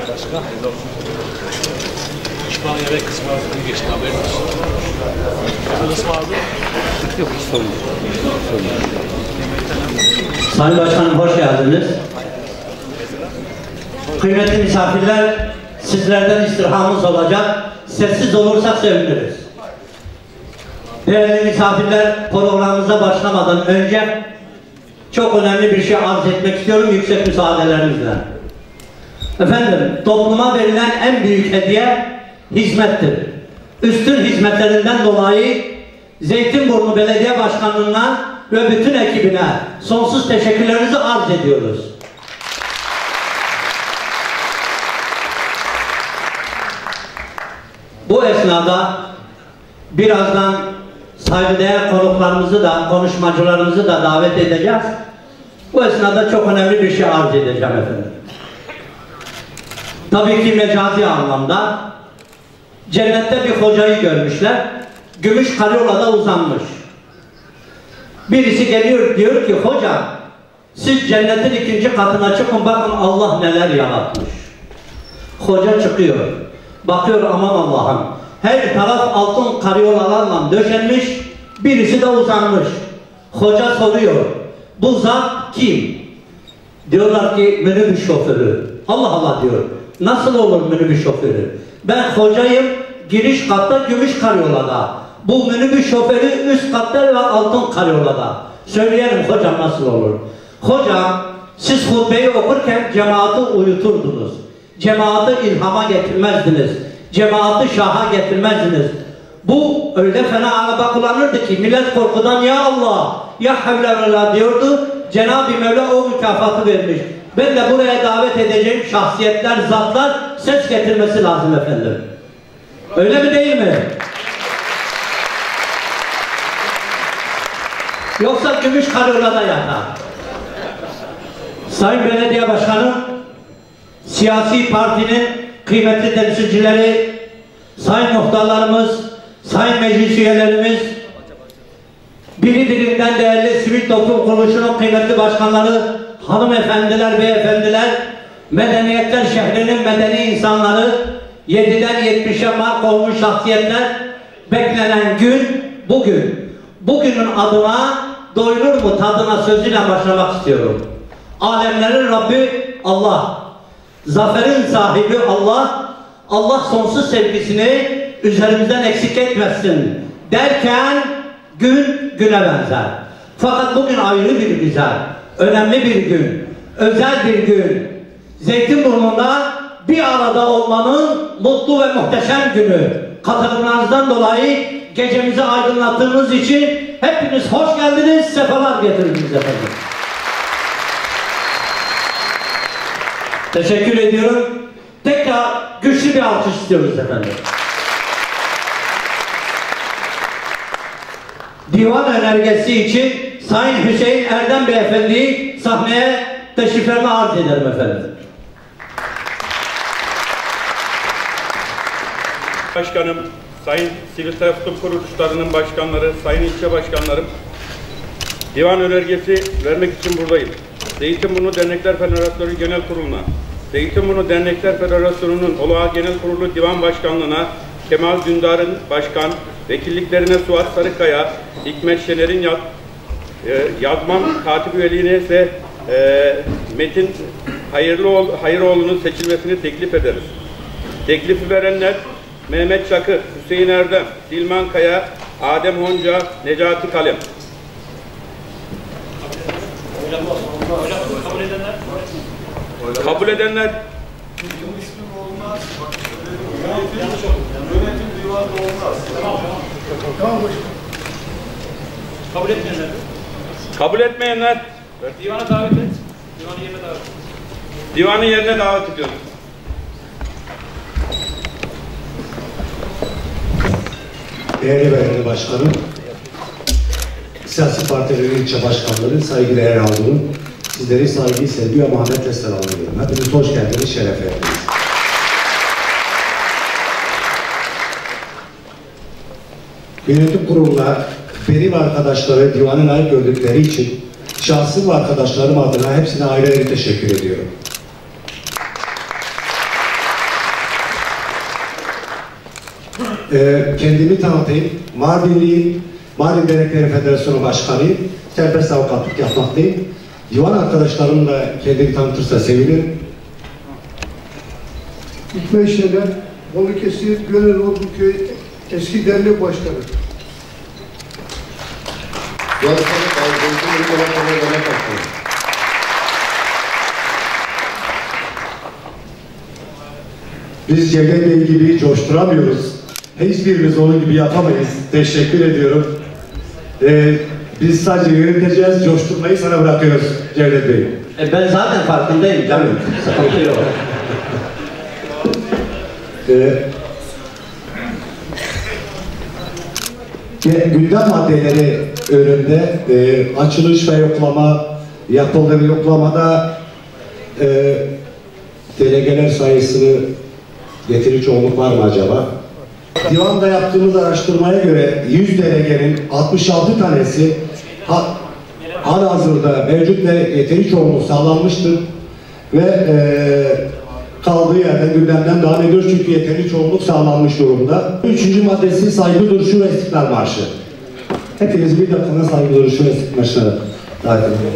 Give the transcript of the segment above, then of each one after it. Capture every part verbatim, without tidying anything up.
Başka? Pişman yemek kısmı artık geçti haberin olsun. Ne kısmı vardı? Yok hiç sorun yok. Sayın Başkanım hoş geldiniz. Kıymetli misafirler, sizlerden istirhamımız olacak. Sessiz olursak seviniriz. Değerli misafirler, programımıza başlamadan önce çok önemli bir şey arz etmek istiyorum yüksek müsaadelerinizle. Efendim, topluma verilen en büyük hediye hizmettir. Üstün hizmetlerinden dolayı Zeytinburnu Belediye Başkanlığı'na ve bütün ekibine sonsuz teşekkürlerimizi arz ediyoruz. Bu esnada birazdan saygıdeğer konuklarımızı da, konuşmacılarımızı da davet edeceğiz. Bu esnada çok önemli bir şey arz edeceğim efendim. Tabii ki mecazi anlamda cennette bir hocayı görmüşler. Gümüş karyolada uzanmış. Birisi geliyor diyor ki hoca siz cennetin ikinci katına çıkın bakın Allah neler yaratmış. Hoca çıkıyor. Bakıyor aman Allah'ım. Her taraf altın karyolalarla döşenmiş. Birisi de uzanmış. Hoca soruyor. Bu zat kim? Diyorlar ki minibüs şoförü. Allah Allah diyor. Nasıl olur minibüs şoförü? Ben hocayım. Giriş katta gümüş karyolada. Bu minibüs şoförü üst katta ve altın karyolada. Söyleyelim hocam nasıl olur? Hocam siz hutbeyi okurken cemaati uyuturdunuz. Cemaati ilhama getirmezdiniz. Cemaati şaha getirmezdiniz. Bu öyle fena araba kullanırdı ki millet korkudan ya Allah, ya havle ve la diyordu. Cenab-ı Mevla o mükafatı vermiş. Ben de buraya davet edeceğim şahsiyetler, zatlar ses getirmesi lazım efendim. Öyle mi değil mi? Yoksa gümüş karyolada yatar. Sayın Belediye Başkanı, siyasi partinin kıymetli temsilcileri, sayın muhtarlarımız, sayın meclis üyelerimiz, biri birinden değerli sivil toplum kuruluşunun kıymetli başkanları, hanımefendiler, beyefendiler, medeniyetler şehrinin medeni insanları, yediden yetmişe mark olmuş şahsiyetler, beklenen gün bugün. Bugünün adına doyulur mu tadına sözüyle başlamak istiyorum. Alemlerin Rabbi Allah, zaferin sahibi Allah, Allah sonsuz sevgisini üzerimizden eksik etmesin derken gün güne benzer. Fakat bugün ayrı bir güzel, önemli bir gün, özel bir gün. Zeytinburnu'nda bir arada olmanın mutlu ve muhteşem günü. Katılımlarınızdan dolayı gecemizi aydınlattığınız için hepiniz hoş geldiniz, sefalar getirdiniz efendim. Teşekkür ediyorum. Tekrar güçlü bir alkış istiyoruz efendim. Divan önergesi için Sayın Hüseyin Erdem Beyefendi'yi sahneye teşriflerini arz ederim efendim. Başkanım, Sayın Sivil Toplum Kuruluşlarının başkanları, Sayın ilçe başkanlarım, divan önergesi vermek için buradayım. Zeytinburnu Dernekler Federasyonu Genel Kurulu'na, Zeytinburnu Dernekler Federasyonu'nun Olağan Genel Kurulu Divan Başkanlığı'na Kemal Dündar'ın başkan, vekilliklerine Suat Sarıkaya, Hikmet Şener'in yaz, e, yazmam katip üyeliğine ise e, Metin Hayırlıoğlu, Hayıroğlu'nun seçilmesini teklif ederiz. Teklifi verenler Mehmet Çakır, Hüseyin Erdem, Dilman Kaya, Adem Honca, Necati Kalem. Kabul edenler? Kabul edenler? Yönetim divanı olmaz. Tamam. Kabul etmeyenler? Kabul etmeyenler? Divana davet et. Divanı yerine davet et. Divanı yerine davet ediyoruz. Değerli Belediye Başkanım, siyasi partilerin ilçe başkanları, saygıdeğer aldığım sizleri saygı, sevgi ve muhabbetle selamlıyorum. Hepiniz hoş geldiniz, şeref verdiniz. Yönetim kuruluna benim arkadaşları divanı layık gördükleri için şahsım ve arkadaşlarım adına hepsine ayrı ayrı teşekkür ediyorum. Ee, kendimi tanıtayım. Mardinliyim. Mardin Dernekleri Federasyonu Başkanıyım. Serbest avukatlık yapmaktayım. Divan arkadaşlarım da kendini tanıtırsa sevinirim. Hikmet Şener, Balıkesir Gönül Orduköy eski dernek başkanı. Biz Cevdet Bey gibi coşturamıyoruz. Hiçbirimiz onun gibi yapamayız. Teşekkür ediyorum. Ee, biz sadece yöneteceğiz, coşturmayı sana bırakıyoruz Cevdet Bey. E ben zaten farkındayım canım. Sıkıntı yok. Ee, gündem maddeleri önünde e, açılış ve yoklama yapıldı ve yoklamada e, delegeler sayısını getiri çoğunluk var mı acaba? Divanda yaptığımız araştırmaya göre yüz delegenin altmış altı tanesi ha, halihazırda mevcut ve yeteri çoğunluk sağlanmıştır ve e, kaldığı yerden gündemden devam ediyor çünkü yeteri çoğunluk sağlanmış durumda. Üçüncü maddesi saygı duruşu ve istiklal marşı. Hepiniz bir dakika saygı duruşu ve istiklal marşına davet ediyorum.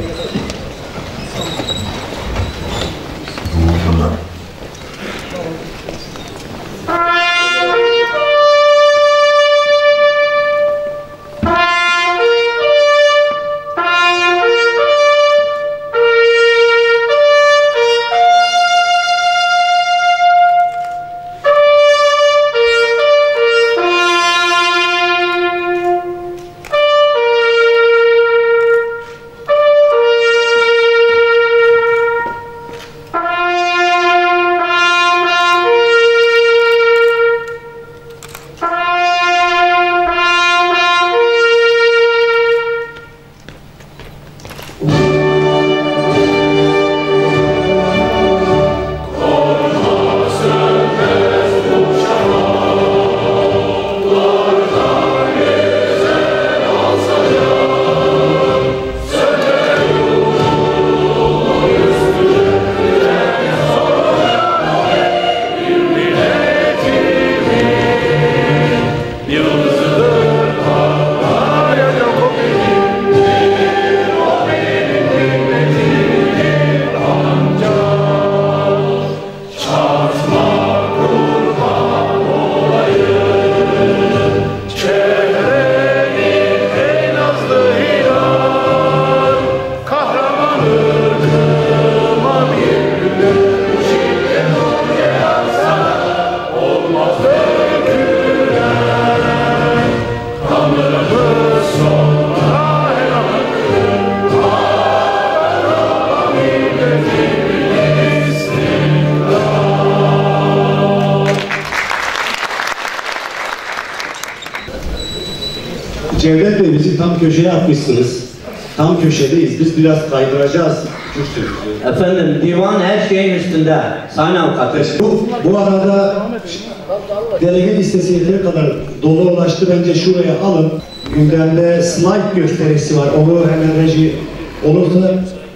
Cevdet Bey bizi tam köşeye atmışsınız. Tam köşedeyiz. Biz biraz kaydıracağız. Efendim divan her şeyin üstünde. Sayın Avukat. Bu, bu arada delege listesi yeteri kadar dolu ulaştı. Bence şuraya alın. Gündemde slide gösterisi var. Onu hemen reji olursa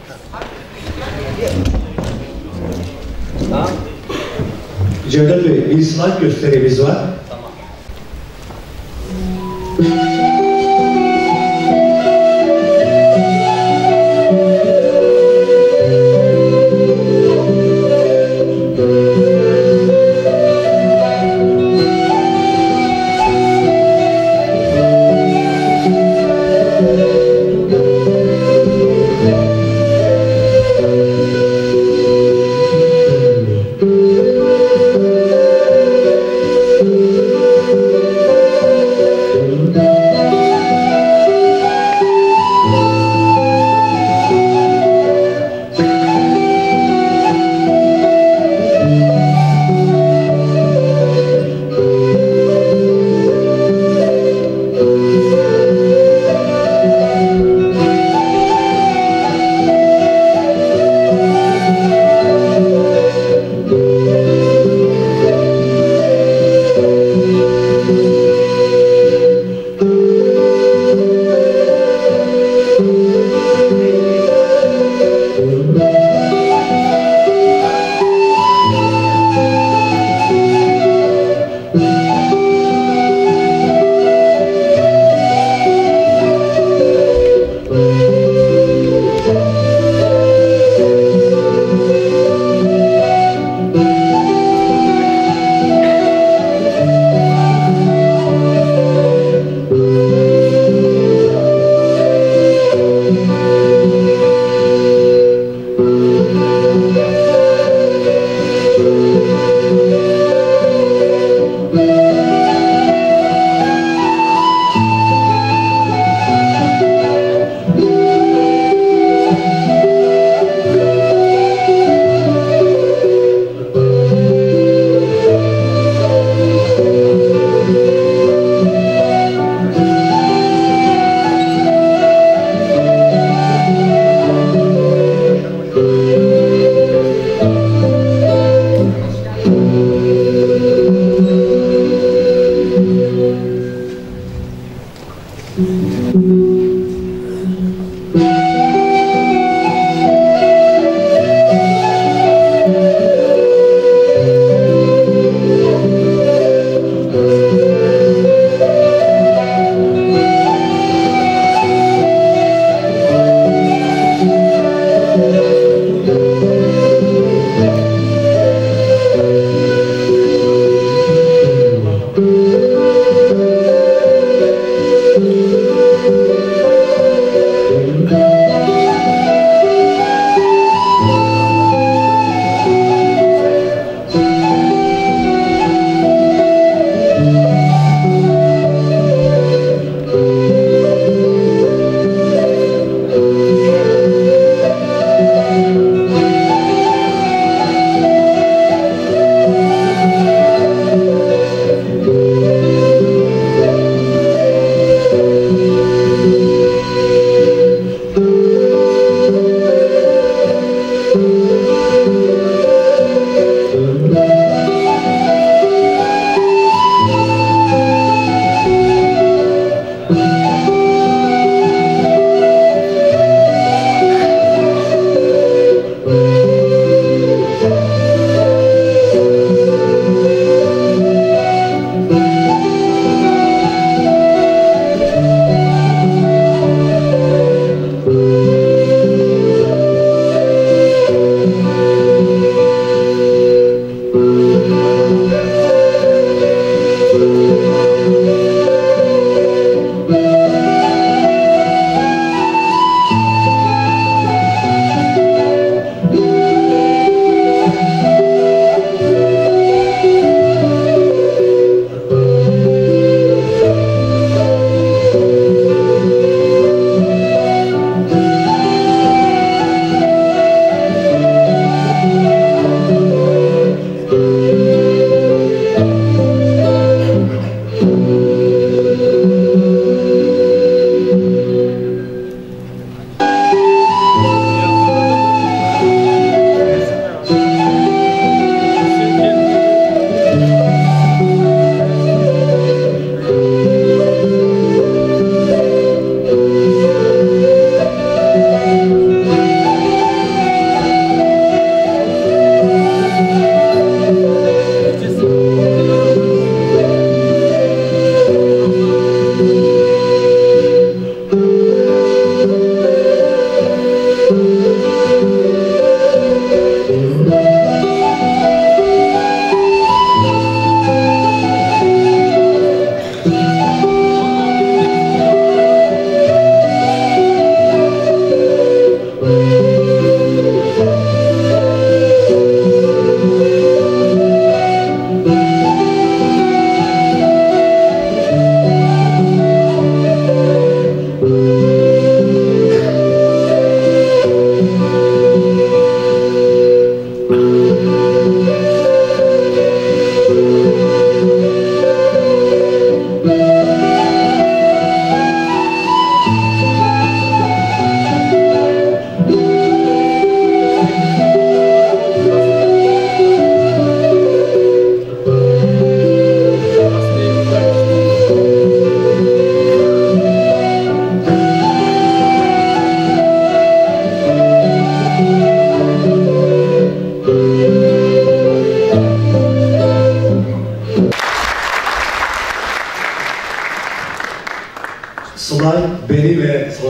Cevdet Bey bir slide gösterimiz var. Thank you.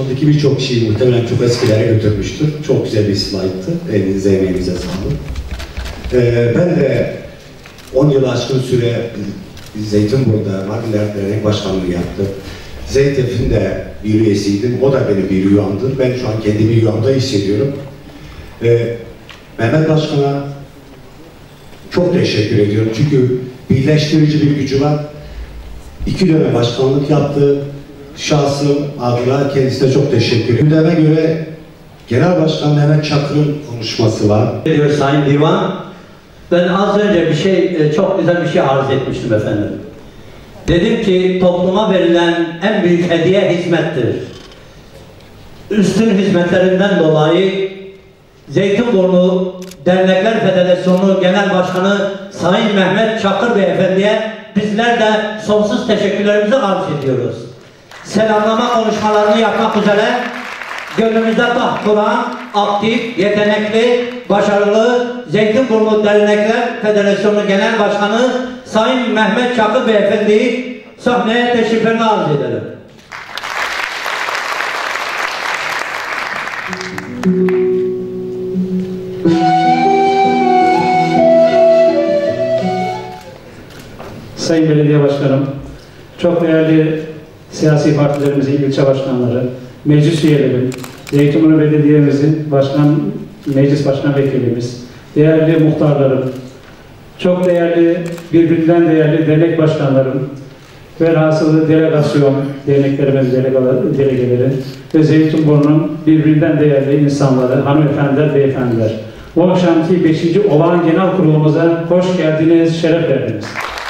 başkanlıktaki birçok kişiyi muhtemelen çok eskilere götürmüştür. Çok güzel bir slayttı. Elinize, emeğinize sağlık. Ee, ben de on yıl aşkın süre Zeytinburnu'da Mardinler Dernek Başkanlığı yaptım. Zeytin'in de bir üyesiydim. O da beni bir rüyamdır. Ben şu an kendimi rüyamda hissediyorum. Ee, Mehmet Başkan'a çok teşekkür ediyorum. Çünkü birleştirici bir gücü var. İki dönem başkanlık yaptı. Şahsım adına kendisine çok teşekkür ederim. Gündeme göre Genel Başkan Mehmet Çakır'ın konuşması var. Diyor Sayın Divan, ben az önce bir şey, çok güzel bir şey arz etmiştim efendim. Dedim ki topluma verilen en büyük hediye hizmettir. Üstün hizmetlerinden dolayı Zeytinburnu Dernekler Federasyonu Genel Başkanı Sayın Mehmet Çakır Beyefendi'ye bizler de sonsuz teşekkürlerimizi arz ediyoruz. Selamlama konuşmalarını yapmak üzere gönlümüzde taht kuran, aktif, yetenekli, başarılı Zeytinburnu Dernekler Federasyonu Genel Başkanı Sayın Mehmet Çakır Beyefendi'yi sahneye teşriflerini arz edelim. Sayın Belediye Başkanım, çok değerli siyasi partilerimizin ilçe başkanları, meclis üyelerim, Zeytinburnu Belediye'mizin başkan, meclis başkan vekilimiz, değerli muhtarlarım, çok değerli, birbirinden değerli dernek başkanlarım, velhasılı delegasyon, derneklerimiz delegeleri ve Zeytinburnu'nun birbirinden değerli insanları, hanımefendiler, beyefendiler. Bu akşamki beşinci olağan genel kurulumuza hoş geldiniz, şeref verdiniz.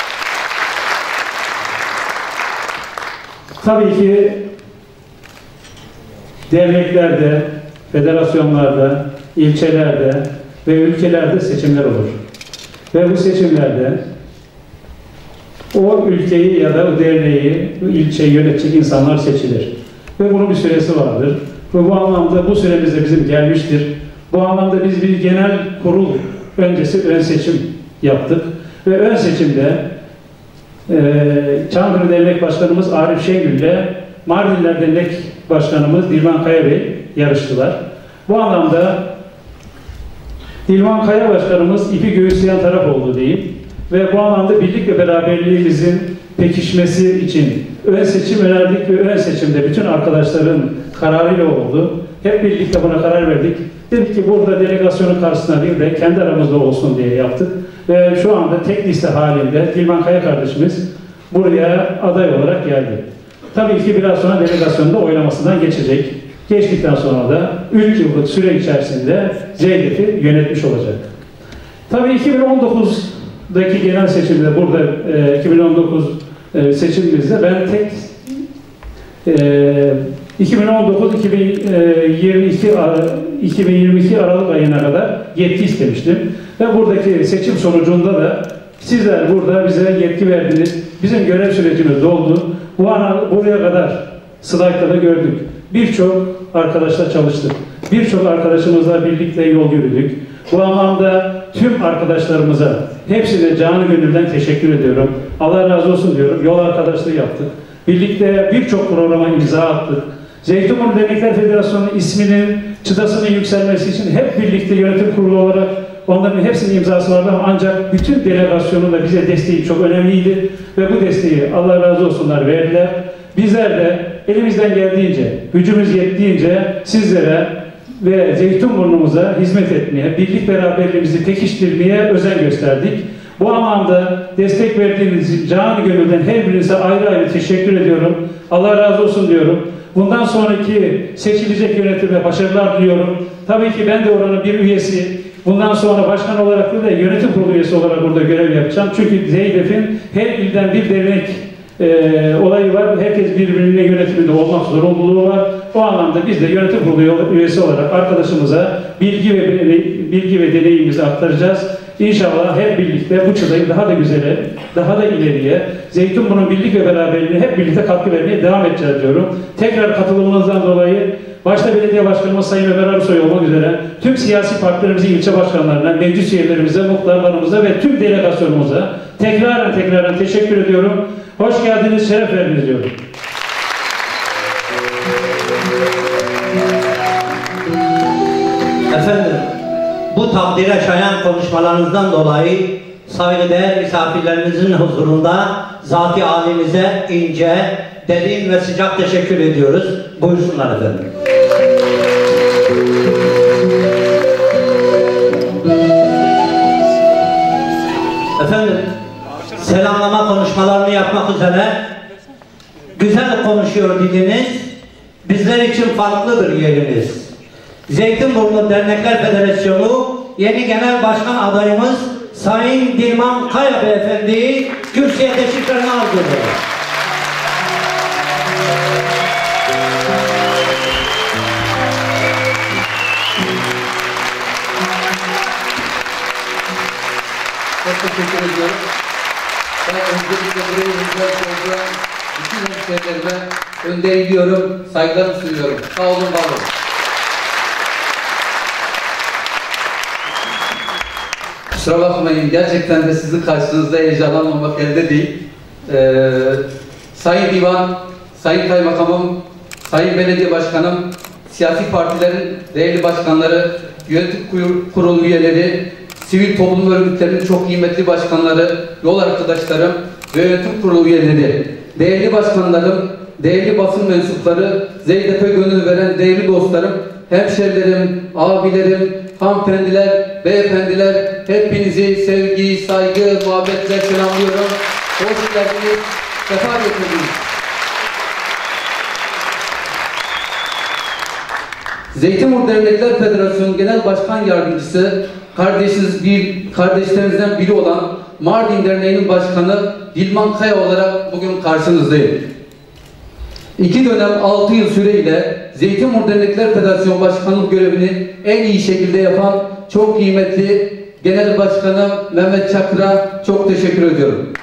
Tabii ki derneklerde, federasyonlarda, ilçelerde ve ülkelerde seçimler olur. Ve bu seçimlerde o ülkeyi ya da o derneği, o ilçeyi yönetecek insanlar seçilir. Ve bunun bir süresi vardır. Ve bu anlamda bu süremiz de bizim gelmiştir. Bu anlamda biz bir genel kurul öncesi ön seçim yaptık. Ve ön seçimde Ee, Çankırı Dernek Başkanımız Arif Şengül ile Mardinler Dernek Başkanımız Dilman Kaya Bey yarıştılar. Bu anlamda Dilman Kaya Başkanımız ipi göğüsleyen taraf oldu diyeyim. Ve bu anlamda birlik ve beraberliğimizin pekişmesi için ön seçim önerdik ve ön seçimde bütün arkadaşların kararıyla oldu. Hep birlikte buna karar verdik. Dedik ki burada delegasyonun karşısına değil de kendi aramızda olsun diye yaptık. Ve şu anda tek liste halinde Dilman Kaya kardeşimiz buraya aday olarak geldi. Tabii ki biraz sonra delegasyonda oylamasından geçecek. Geçtikten sonra da üç yıllık süre içerisinde Zeydef'i yönetmiş olacak. Tabii iki bin on dokuzdaki genel seçimde burada e, iki bin on dokuz e, seçimimizde ben tek e, iki bin on dokuz iki bin yirmi iki iki bin yirmi iki Aralık ayına kadar yetki istemiştim. Ve buradaki seçim sonucunda da sizler burada bize yetki verdiniz. Bizim görev sürecimiz doldu. Bu ana buraya kadar slaytta da gördük. Birçok arkadaşla çalıştık. Birçok arkadaşımızla birlikte yol yürüdük. Bu anlamda tüm arkadaşlarımıza hepsine canı gönülden teşekkür ediyorum. Allah razı olsun diyorum. Yol arkadaşlığı yaptık. Birlikte birçok programa imza attık. Zeytinburnu Dernekler Federasyonu isminin çıtasının yükselmesi için hep birlikte yönetim kurulu olarak onların hepsinin imzası vardı ancak bütün delegasyonun da bize desteği çok önemliydi ve bu desteği Allah razı olsunlar verdiler. Bizler de elimizden geldiğince, gücümüz yettiğince sizlere ve Zeytinburnu'muza hizmet etmeye, birlik beraberliğimizi pekiştirmeye özen gösterdik. Bu anlamda destek verdiğiniz için canı gönülden her birinize ayrı ayrı teşekkür ediyorum. Allah razı olsun diyorum. Bundan sonraki seçilecek yönetime başarılar diliyorum. Tabii ki ben de oranın bir üyesi, bundan sonra başkan olarak da yönetim kurulu üyesi olarak burada görev yapacağım. Çünkü Zeydef'in her ilden bir dernek e, olayı var. Herkes birbirine yönetiminde olmak zorunluluğu var. O anlamda biz de yönetim kurulu üyesi olarak arkadaşımıza bilgi ve bilgi ve deneyimimizi aktaracağız. İnşallah hep birlikte bu çıtayı daha da güzele, daha da ileriye, Zeytinburnu'nun birlik ve beraberliğine hep birlikte katkı vermeye devam edeceğiz diyorum. Tekrar katılımınızdan dolayı başta belediye başkanımız Sayın Ömer Arısoy olmak üzere tüm siyasi partilerimizin ilçe başkanlarına, meclis üyelerimize, muhtarlarımıza ve tüm delegasyonumuza tekraren tekraren teşekkür ediyorum. Hoş geldiniz, şeref verdiniz diyorum. takdire şayan konuşmalarınızdan dolayı saygıdeğer misafirlerimizin huzurunda zat-ı halinize ince, derin ve sıcak teşekkür ediyoruz. Buyursunlar efendim. Efendim, selamlama konuşmalarını yapmak üzere güzel konuşuyor diliniz, bizler için farklıdır yeriniz. Zeytinburnu Dernekler Federasyonu yeni genel başkan adayımız Sayın Dilman Kaya Beyefendi'yi kürsüye teşriflerini arz ediyor. Çok teşekkür ediyorum. Ben öncelikle buraya hizmet olduğum bütün hemşehrilerime önde ediyorum, saygılarımı sunuyorum. Sağ olun, var olun. Kusura bakmayın, gerçekten de sizin karşınızda heyecanlanmamak elde değil. Ee, Sayın Divan, Sayın Kaymakamım, Sayın Belediye Başkanım, siyasi partilerin değerli başkanları, yönetim kurulu üyeleri, sivil toplum örgütlerinin çok kıymetli başkanları, yol arkadaşlarım ve yönetim kurulu üyeleri, değerli başkanlarım, değerli basın mensupları, Zeydep'e gönül veren değerli dostlarım, hemşerilerim, abilerim, hanımefendiler, beyefendiler, hepinizi sevgi, saygı, muhabbetle selamlıyorum. Hoş geldiniz, sefa getirdiniz. Zeytinburnu Dernekler Federasyonu Genel Başkan Yardımcısı, kardeşiniz bir, kardeşlerinizden biri olan Mardin Derneği'nin başkanı Dilman Kaya olarak bugün karşınızdayım. İki dönem altı yıl süreyle Zeytinburnu Dernekler Federasyonu Başkanlık görevini en iyi şekilde yapan çok kıymetli Genel Başkanım Mehmet Çakır'a çok teşekkür ediyorum.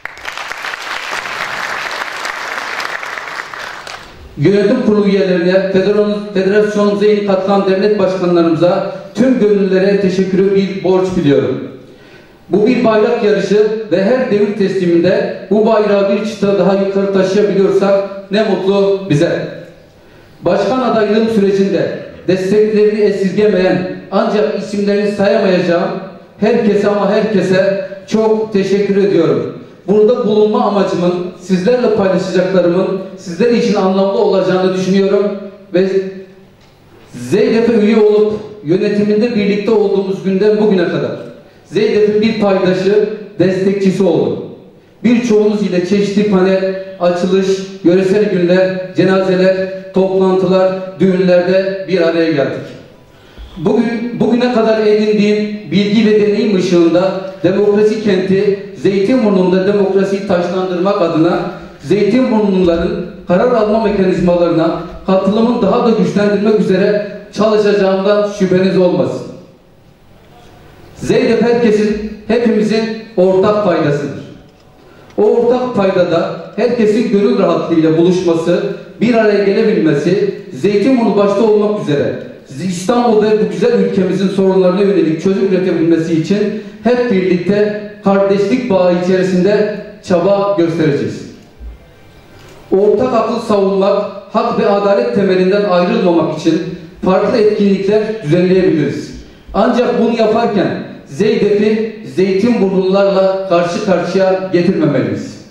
Yönetim kurulu üyelerine, federasyonumuza yeni katılan dernek başkanlarımıza, tüm gönüllülere teşekkürü bir borç biliyorum. Bu bir bayrak yarışı ve her devir tesliminde bu bayrağı bir çıta daha yukarı taşıyabiliyorsak ne mutlu bize. Başkan adaylığım sürecinde desteklerini esirgemeyen ancak isimlerini sayamayacağım herkese ama herkese çok teşekkür ediyorum. Burada bulunma amacımın, sizlerle paylaşacaklarımın sizler için anlamlı olacağını düşünüyorum ve Zeydep'e üye olup yönetiminde birlikte olduğumuz günden bugüne kadar Zeydep'in bir paydaşı, destekçisi oldum. Birçoğunuz ile çeşitli panel, açılış, yöresel günler, cenazeler, toplantılar, düğünlerde bir araya geldik. Bugün, bugüne kadar edindiğim bilgi ve deneyim ışığında demokrasi kenti Zeytinburnu'nda demokrasiyi taşlandırmak adına Zeytinburnuların karar alma mekanizmalarına katılımın daha da güçlendirmek üzere çalışacağımdan şüpheniz olmasın. Zeydep herkesin, hepimizin ortak paydasıdır. O ortak paydada herkesin gönül rahatlığıyla buluşması, bir araya gelebilmesi, Zeytinburnu başta olmak üzere İstanbul ve bu güzel ülkemizin sorunlarına yönelik çözüm üretebilmesi için hep birlikte kardeşlik bağı içerisinde çaba göstereceğiz. Ortak akıl savunmak, hak ve adalet temelinden ayrılmamak için farklı etkinlikler düzenleyebiliriz. Ancak bunu yaparken Zeydep'i Zeytinburnularla karşı karşıya getirmemeliyiz.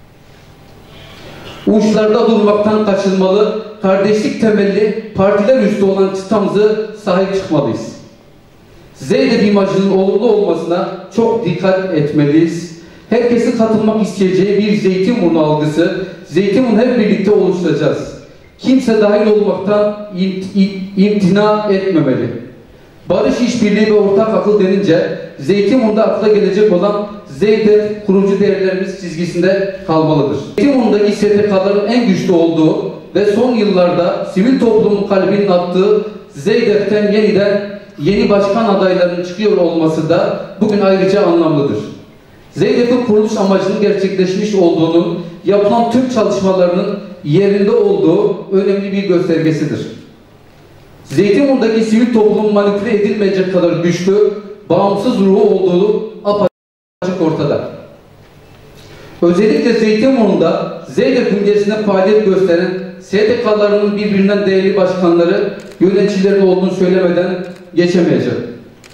Uçlarda durmaktan kaçınmalı, kardeşlik temelli partiler üstü olan çıtamızı sahip çıkmalıyız. Zeydep imajının olumlu olmasına çok dikkat etmeliyiz. Herkesin katılmak isteyeceği bir Zeytinburnu algısı, Zeytinburnu hep birlikte oluşturacağız. Kimse dahil olmaktan imtina etmemeli. Barış, işbirliği ve ortak akıl denince Zeytinburnu'da akla gelecek olan Zeydep kurucu değerlerimiz çizgisinde kalmalıdır. Zeytinburnu'ndaki S T K'ların en güçlü olduğu ve son yıllarda sivil toplumun kalbinin attığı Zeydep'ten yeniden yeni başkan adaylarının çıkıyor olması da bugün ayrıca anlamlıdır. Zeydep'in kuruluş amacının gerçekleşmiş olduğunu, yapılan tüm çalışmalarının yerinde olduğu önemli bir göstergesidir. Zeytinburnu'ndaki sivil toplumun manipüle edilmeyecek kadar güçlü, bağımsız ruhu olduğu apaçık ortada. Özellikle Zeytinburnu'nda Zeydep bünyesinde faaliyet gösteren S D K'larının birbirinden değerli başkanları, yöneticilerin olduğunu söylemeden geçemeyeceğim.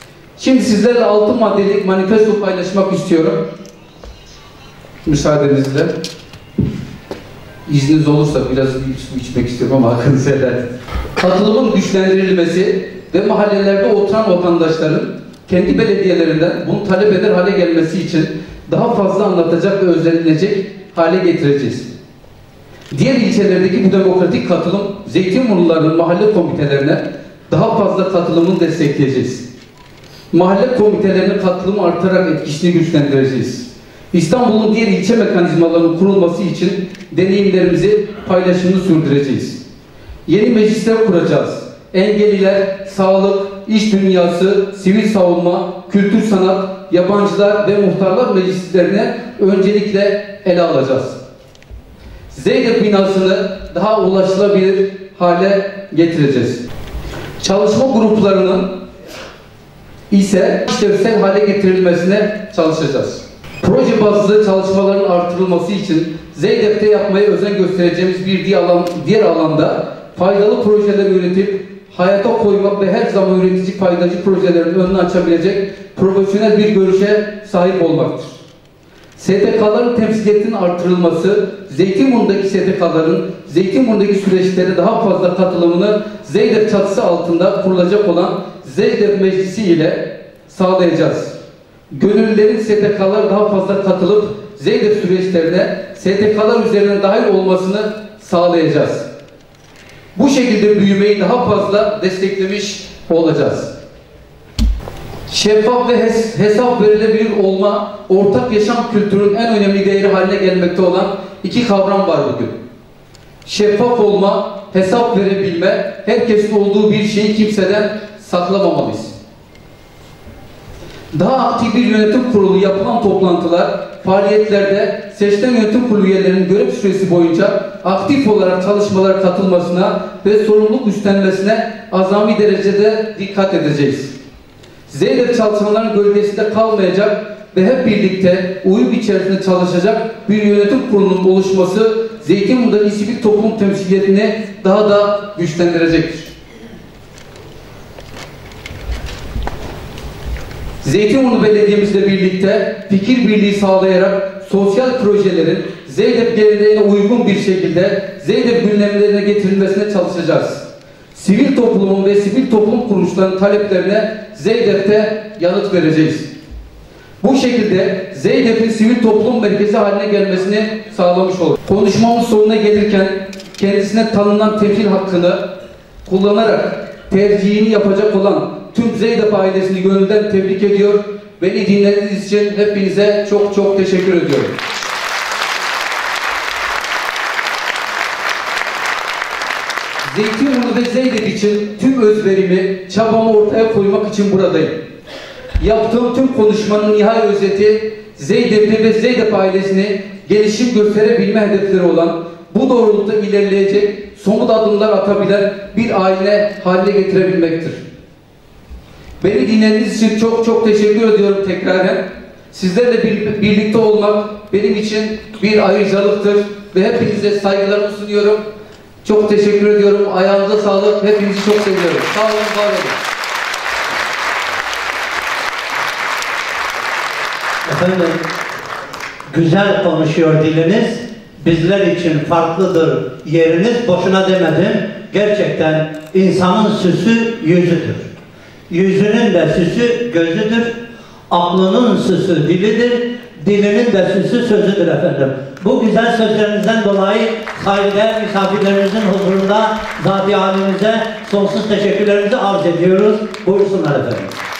Şimdi sizlerle altı maddelik manifesto paylaşmak istiyorum. Müsaadenizle. İzniniz olursa biraz su içmek istiyorum ama hakkınızı helal edin. Katılımın güçlendirilmesi ve mahallelerde oturan vatandaşların kendi belediyelerinden bunu talep eder hale gelmesi için daha fazla anlatacak ve özlenilecek hale getireceğiz. Diğer ilçelerdeki bu demokratik katılım, Zeytinburnuların mahalle komitelerine daha fazla katılımını destekleyeceğiz. Mahalle komitelerine katılımı artarak etkisini güçlendireceğiz. İstanbul'un diğer ilçe mekanizmalarının kurulması için deneyimlerimizi, paylaşımını sürdüreceğiz. Yeni meclisler kuracağız. Engelliler, sağlık, iş dünyası, sivil savunma, kültür sanat, yabancılar ve muhtarlar meclislerine öncelikle ele alacağız. Zeydep binasını daha ulaşılabilir hale getireceğiz. Çalışma gruplarının ise işlevsel hale getirilmesine çalışacağız. Proje bazlı çalışmaların artırılması için Zeydep'te yapmaya özen göstereceğimiz bir diğer, alan, diğer alanda faydalı projeler üretip hayata koymak ve her zaman üretici faydacı projelerin önünü açabilecek profesyonel bir görüşe sahip olmaktır. S T K'ların temsiliyetinin artırılması, Zeytinburnu'ndaki S T K'ların Zeytinburnu'ndaki süreçlere daha fazla katılımını Zeydep çatısı altında kurulacak olan Zeydep Meclisi ile sağlayacağız. Gönüllülerin S T K'lar daha fazla katılıp Zeydep süreçlerine S T K'lar üzerinden dahil olmasını sağlayacağız. Bu şekilde büyümeyi daha fazla desteklemiş olacağız. Şeffaf ve hes hesap verilebilir olma, ortak yaşam kültürünün en önemli değeri haline gelmekte olan iki kavram var bugün. Şeffaf olma, hesap verebilme, herkesin olduğu bir şeyi kimseden saklamamalıyız. Daha aktif bir yönetim kurulu yapılan toplantılar, faaliyetlerde seçilen yönetim kurulu üyelerinin görev süresi boyunca aktif olarak çalışmalara katılmasına ve sorumluluk üstlenmesine azami derecede dikkat edeceğiz. Zeydep çalışanların gölgesinde kalmayacak ve hep birlikte uyum içerisinde çalışacak bir yönetim kurulunun oluşması Zeytinburnu'daki sivil toplum temsiliyetini daha da güçlendirecektir. Zeytinburnu Belediye'mizle birlikte fikir birliği sağlayarak sosyal projelerin Zeydep geleneğine uygun bir şekilde Zeydep gündemlerine getirilmesine çalışacağız. Sivil toplumun ve sivil toplum kuruluşlarının taleplerine Zeydep'te yanıt vereceğiz. Bu şekilde Zeydep'in sivil toplum merkezi haline gelmesini sağlamış olur. Konuşmamın sonuna gelirken kendisine tanınan temsil hakkını kullanarak tercihini yapacak olan tüm Zeydep ailesini gönülden tebrik ediyor. Beni dinlediğiniz için hepinize çok çok teşekkür ediyorum. Zeytinburnu ve Zeydep için tüm özverimi, çabamı ortaya koymak için buradayım. Yaptığım tüm konuşmanın nihai özeti Zeydep'i ve Zeydep ailesini gelişim gösterebilme hedefleri olan, bu doğrultuda ilerleyecek, somut adımlar atabilen bir aile haline getirebilmektir. Beni dinlediğiniz için çok çok teşekkür ediyorum tekraren. Sizlerle bir, birlikte olmak benim için bir ayrıcalıktır ve hepinize saygılarımı sunuyorum. Çok teşekkür ediyorum. Ayağınıza sağlık. Hepinizi çok seviyorum. Sağ olun, var olun. Efendim, güzel konuşuyor diliniz. Bizler için farklıdır yeriniz. Boşuna demedim. Gerçekten insanın süsü yüzüdür. Yüzünün de süsü gözüdür. Aklının süsü dilidir. Dilinin de süsü sözüdür efendim. Bu güzel sözlerinizden dolayı saygıdeğer misafirlerimizin huzurunda zat-ı halinize sonsuz teşekkürlerimizi arz ediyoruz. Buyursunlar efendim.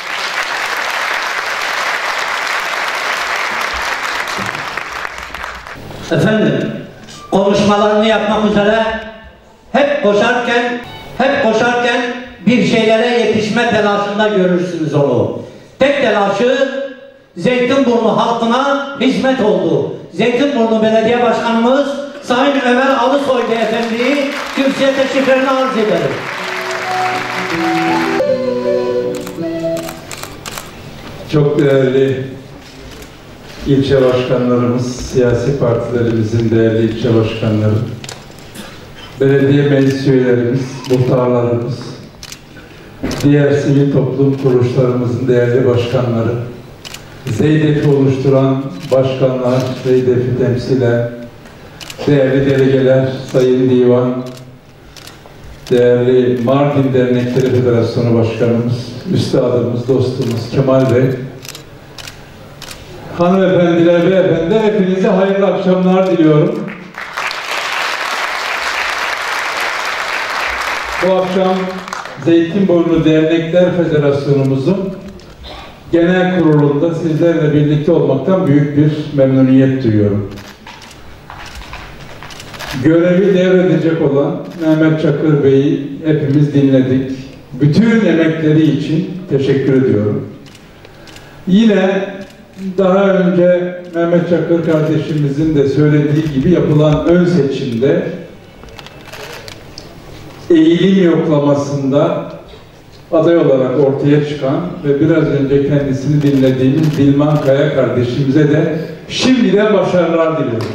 Efendim, konuşmalarını yapmak üzere hep koşarken, hep koşarken bir şeylere yetişme telaşında görürsünüz onu. Tek telaşı Zeytinburnu halkına hizmet oldu. Zeytinburnu Belediye Başkanımız Sayın Ömer Alısoy Beyefendi'yi kürsüye teşekkürlerini arz ederim. Çok değerli ilçe başkanlarımız, siyasi partilerimizin değerli ilçe başkanları, belediye meclis üyelerimiz, muhtarlarımız, diğer sivil toplum kuruluşlarımızın değerli başkanları, Zeydef'i oluşturan başkanlar, Zeydef'i temsilen, değerli delegeler, Sayın Divan, değerli Mardin Dernekleri Federasyonu Başkanımız, Üstadımız, dostumuz Kemal Bey, hanımefendiler, beyefendiler, hepinize hayırlı akşamlar diliyorum. Bu akşam Zeytinburnu Dernekler Federasyonumuzun genel kurulunda sizlerle birlikte olmaktan büyük bir memnuniyet duyuyorum. Görevi devredecek olan Mehmet Çakır Bey'i hepimiz dinledik. Bütün emekleri için teşekkür ediyorum. Yine daha önce Mehmet Çakır kardeşimizin de söylediği gibi yapılan ön seçimde eğilim yoklamasında aday olarak ortaya çıkan ve biraz önce kendisini dinlediğimiz Dilman Kaya kardeşimize de şimdiden başarılar diliyorum.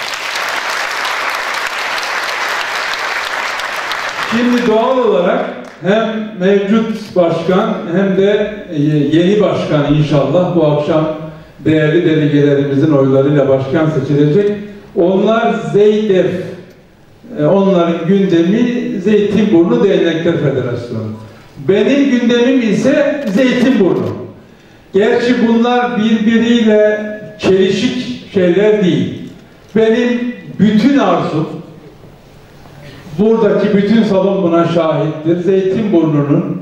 Şimdi doğal olarak hem mevcut başkan hem de yeni başkan inşallah bu akşam değerli delegelerimizin oylarıyla başkan seçilecek. Onlar Zeydef, onların gündemi Zeytinburnu Dernekler Federasyonu. Benim gündemim ise Zeytinburnu. Gerçi bunlar birbiriyle çelişik şeyler değil. Benim bütün arzum, buradaki bütün salon buna şahittir, Zeytinburnu'nun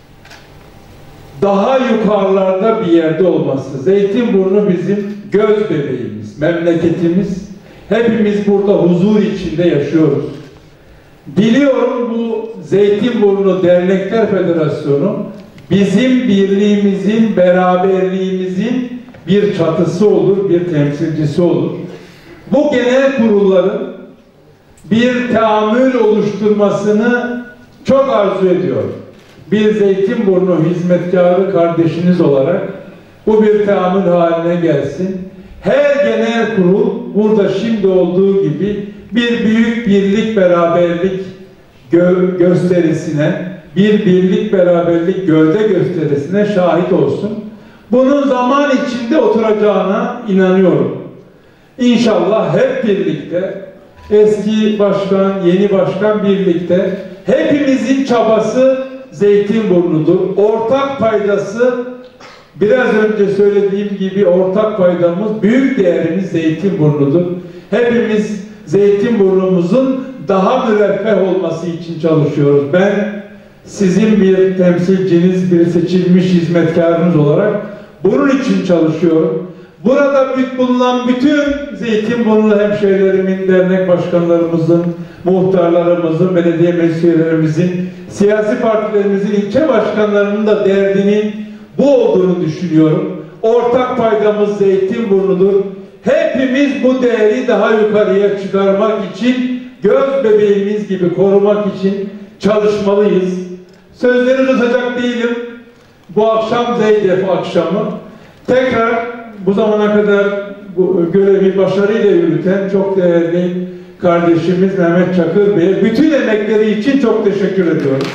daha yukarılarda bir yerde olması. Zeytinburnu bizim göz bebeğimiz, memleketimiz. Hepimiz burada huzur içinde yaşıyoruz. Biliyorum bu Zeytinburnu Dernekler Federasyonu bizim birliğimizin, beraberliğimizin bir çatısı olur, bir temsilcisi olur. Bu genel kurulların bir teamül oluşturmasını çok arzu ediyorum. Bir Zeytinburnu hizmetkarı kardeşiniz olarak bu bir teamül haline gelsin. Her genel kurul burada şimdi olduğu gibi bir büyük birlik beraberlik gö gösterisine, bir birlik beraberlik gövde gösterisine şahit olsun. Bunun zaman içinde oturacağına inanıyorum. İnşallah hep birlikte, eski başkan, yeni başkan birlikte, hepimizin çabası Zeytinburnu'dur. Ortak paydası, biraz önce söylediğim gibi ortak paydamız, büyük değerimiz Zeytinburnu'dur. Hepimiz Zeytinburnu'muzun daha müreffeh olması için çalışıyoruz. Ben sizin bir temsilciniz, bir seçilmiş hizmetkarınız olarak bunun için çalışıyorum. Burada bulunan bütün Zeytinburnu hemşehrilerimin, dernek başkanlarımızın, muhtarlarımızın, belediye meclis üyelerimizin, siyasi partilerimizin, ilçe başkanlarının da derdinin bu olduğunu düşünüyorum. Ortak paydamız Zeytinburnu'dur. Hepimiz bu değeri daha yukarıya çıkarmak için, göz bebeğimiz gibi korumak için çalışmalıyız. Sözleri tutacak değilim. Bu akşam Zeydef akşamı. Tekrar bu zamana kadar bu görevi başarıyla yürüten çok değerli kardeşimiz Mehmet Çakır Bey'e bütün emekleri için çok teşekkür ediyorum.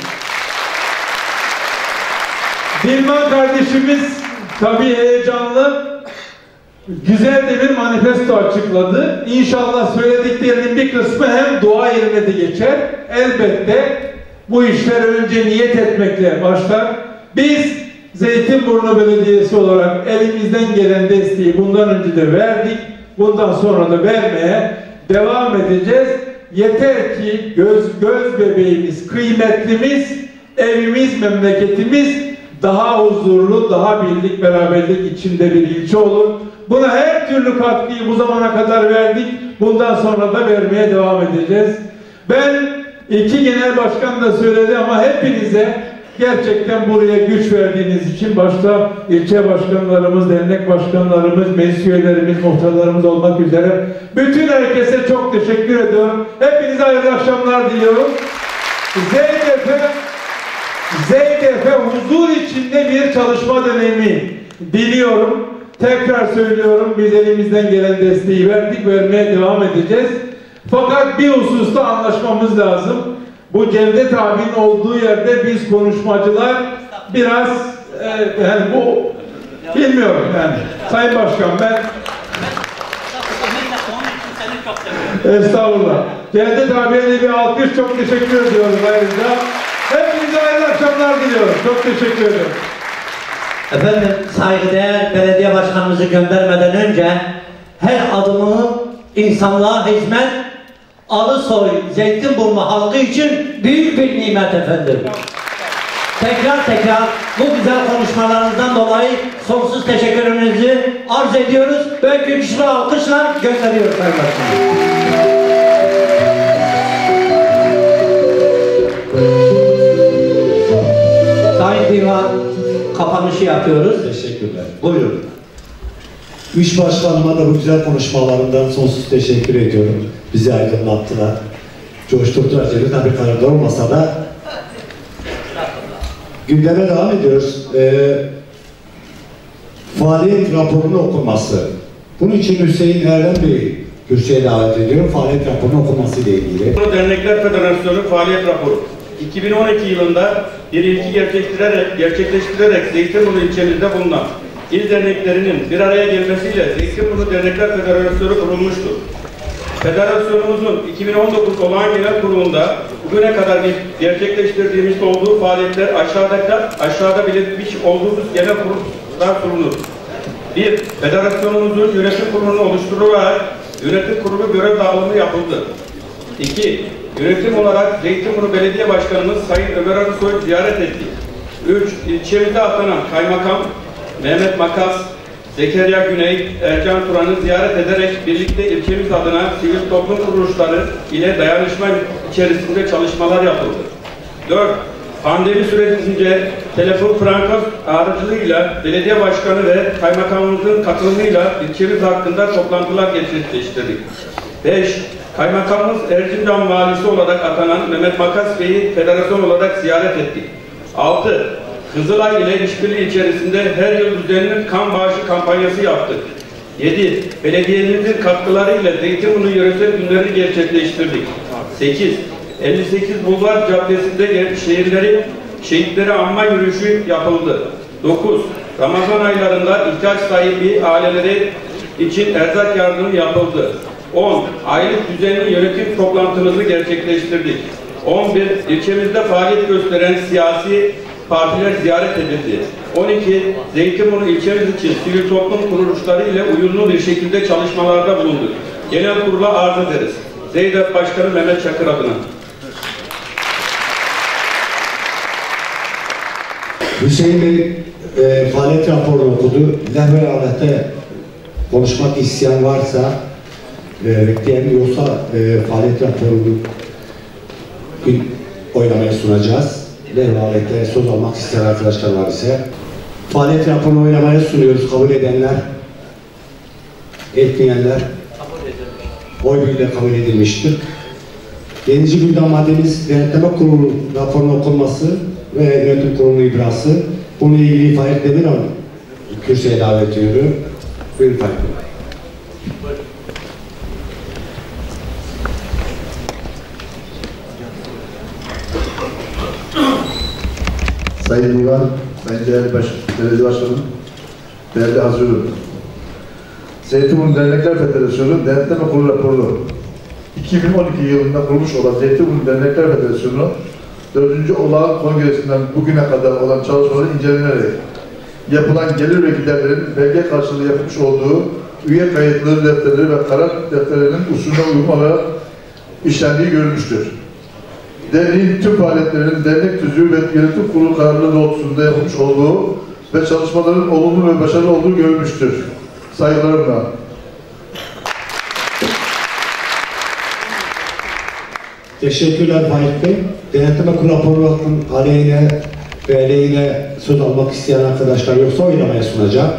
Dilman kardeşimiz tabii heyecanlı, güzel de bir manifesto açıkladı. İnşallah söylediklerinin bir kısmı hem dua yerine de geçer. Elbette bu işler önce niyet etmekle başlar. Biz Zeytinburnu Belediyesi olarak elimizden gelen desteği bundan önce de verdik. Bundan sonra da vermeye devam edeceğiz. Yeter ki göz göz bebeğimiz, kıymetlimiz, evimiz, memleketimiz daha huzurlu, daha birlik, beraberlik içinde bir ilçe olur. Buna her türlü katkıyı bu zamana kadar verdik. Bundan sonra da vermeye devam edeceğiz. Ben iki genel başkan da söyledi ama hepinize gerçekten buraya güç verdiğiniz için başta ilçe başkanlarımız, dernek başkanlarımız, meclis üyelerimiz, muhtarlarımız olmak üzere bütün herkese çok teşekkür ediyorum. Hepinize hayırlı akşamlar diliyorum. Zeydef'e Zeydef'e huzur içinde bir çalışma dönemi diliyorum. Tekrar söylüyorum, biz elimizden gelen desteği verdik, vermeye devam edeceğiz. Fakat bir hususta anlaşmamız lazım. Bu Cevdet abinin olduğu yerde biz konuşmacılar biraz e, yani bu bilmiyorum yani. Sayın Başkan ben estağfurullah. Cevdet abiye de bir alkış, çok teşekkür ediyoruz ayrıca. Hepinize hayırlı akşamlar diliyorum. Çok teşekkür ederim. Efendim, saygıdeğer belediye başkanımızı göndermeden önce her adımı insanlığa hizmet, Alısoy, Zeytinburnu halkı için büyük bir nimet efendim. Tekrar tekrar bu güzel konuşmalarınızdan dolayı sonsuz teşekkürlerimizi arz ediyoruz ve güçlü alkışla gönderiyoruz Sayın Başkanım. Sayın Divan, kapanışı yapıyoruz. Teşekkürler. Buyurun. Üç başkanıma da bu güzel konuşmalarından sonsuz teşekkür ediyorum. Bizi aydınlattılar. Coşturdular. Tabii kararda olmasa da gündeme devam ediyoruz. Ee, faaliyet raporunu okunması. Bunun için Hüseyin Erdem Bey'i kürsüye davet ediyorum. Faaliyet raporunu okunması ile ilgili. Dernekler Federasyonu faaliyet raporu. iki bin on iki yılında bir ilki gerçekleştirerek, gerçekleştirerek Zeytinburnu ilçemizde bulunan il derneklerinin bir araya gelmesiyle Zeytinburnu Dernekler Federasyonu kurulmuştur. Federasyonumuzun iki bin on dokuz olağan genel kurulunda bugüne kadar gerçekleştirdiğimiz olduğu faaliyetler aşağıda, aşağıda belirtmiş olduğumuz genel kurullar kurulur. bir. Federasyonumuzun yönetim kurulunu oluşturularak yönetim kurulu görev dağılımı yapıldı. iki. Yönetim olarak Zeytinburnu Belediye Başkanımız Sayın Ömer Arısoy ziyaret etti. üç. İlçemizde atanan Kaymakam Mehmet Makas, Zekeriya Güney, Ercan Turan'ı ziyaret ederek birlikte ilçemiz adına sivil toplum kuruluşları ile dayanışma içerisinde çalışmalar yapıldı. dört. Pandemi sürecince telefon frankos aracılığıyla belediye başkanı ve kaymakamımızın katılımıyla ilçemiz hakkında toplantılar gerçekleştirdik. beş. Kaymakamımız Erzincan valisi olarak atanan Mehmet Makas Bey'i federasyon olarak ziyaret ettik. altı. Kızılay ile işbirliği içerisinde her yıl düzenli kan bağışı kampanyası yaptık. yedi. Belediyemizin katkılarıyla Zeytinburnu yöresel günlerini gerçekleştirdik. sekiz. elli sekiz Bulvar Caddesi'nde şehirleri, şehitleri anma yürüyüşü yapıldı. dokuz. Ramazan aylarında ihtiyaç sahibi aileleri için erzak yardımı yapıldı. on. Aylık düzenli yönetim toplantımızı gerçekleştirdik. on bir. İlçemizde faaliyet gösteren siyasi partiler ziyaret edildi. on iki. Zeytinburnu ilçemiz için sivil toplum kuruluşları ile uyumlu bir şekilde çalışmalarda bulunduk. Genel kurula arz ederiz. Zeydep Başkanı Mehmet Çakır adına. Hüseyin Bey e, faaliyet raporunu okudu. Lehve alette konuşmak isteyen varsa e, bekleyen yoksa e, faaliyet raporunu oylamaya sunacağız. Lehve alette söz almak isteyen arkadaşlar var ise faaliyet raporunu oylamaya sunuyoruz. Kabul edenler, etmeyenler oy birliğiyle kabul edilmiştir. Yedinci gündem maddemiz denetleme kurulu raporunun okunması ve yönetim kurulu ibrası. Bununla ilgili Faik Demirhan kürsüye davet ediyorum. Buyurun Faik Bey. Sayın Divan, Sayın Değerli Baş, Belediye Başkanım, değerli hazırım. Zeytinburnu Dernekler Federasyonu Denetleme Kurulu raporu iki bin on iki yılında kurulmuş olan Zeytinburnu Dernekler Federasyonu dördüncü olağan kongresinden bugüne kadar olan çalışmaları incelenerek yapılan gelir ve giderlerin belge karşılığı yapmış olduğu üye kayıtları defterleri ve karar defterlerinin usulüne uygun olarak işlendiği görülmüştür. Derneğin tüm faaliyetlerinin dernek tüzüğü ve yönetim kurulu kararları doğrultusunda yapılmış olduğu ve çalışmaların olumlu ve başarılı olduğu görülmüştür. Saygılarımla. Teşekkürler Faik Bey. Denetleme kurulu raporunun aleyhine ve aleyhine söz almak isteyen arkadaşlar yoksa oylamaya sunacağım.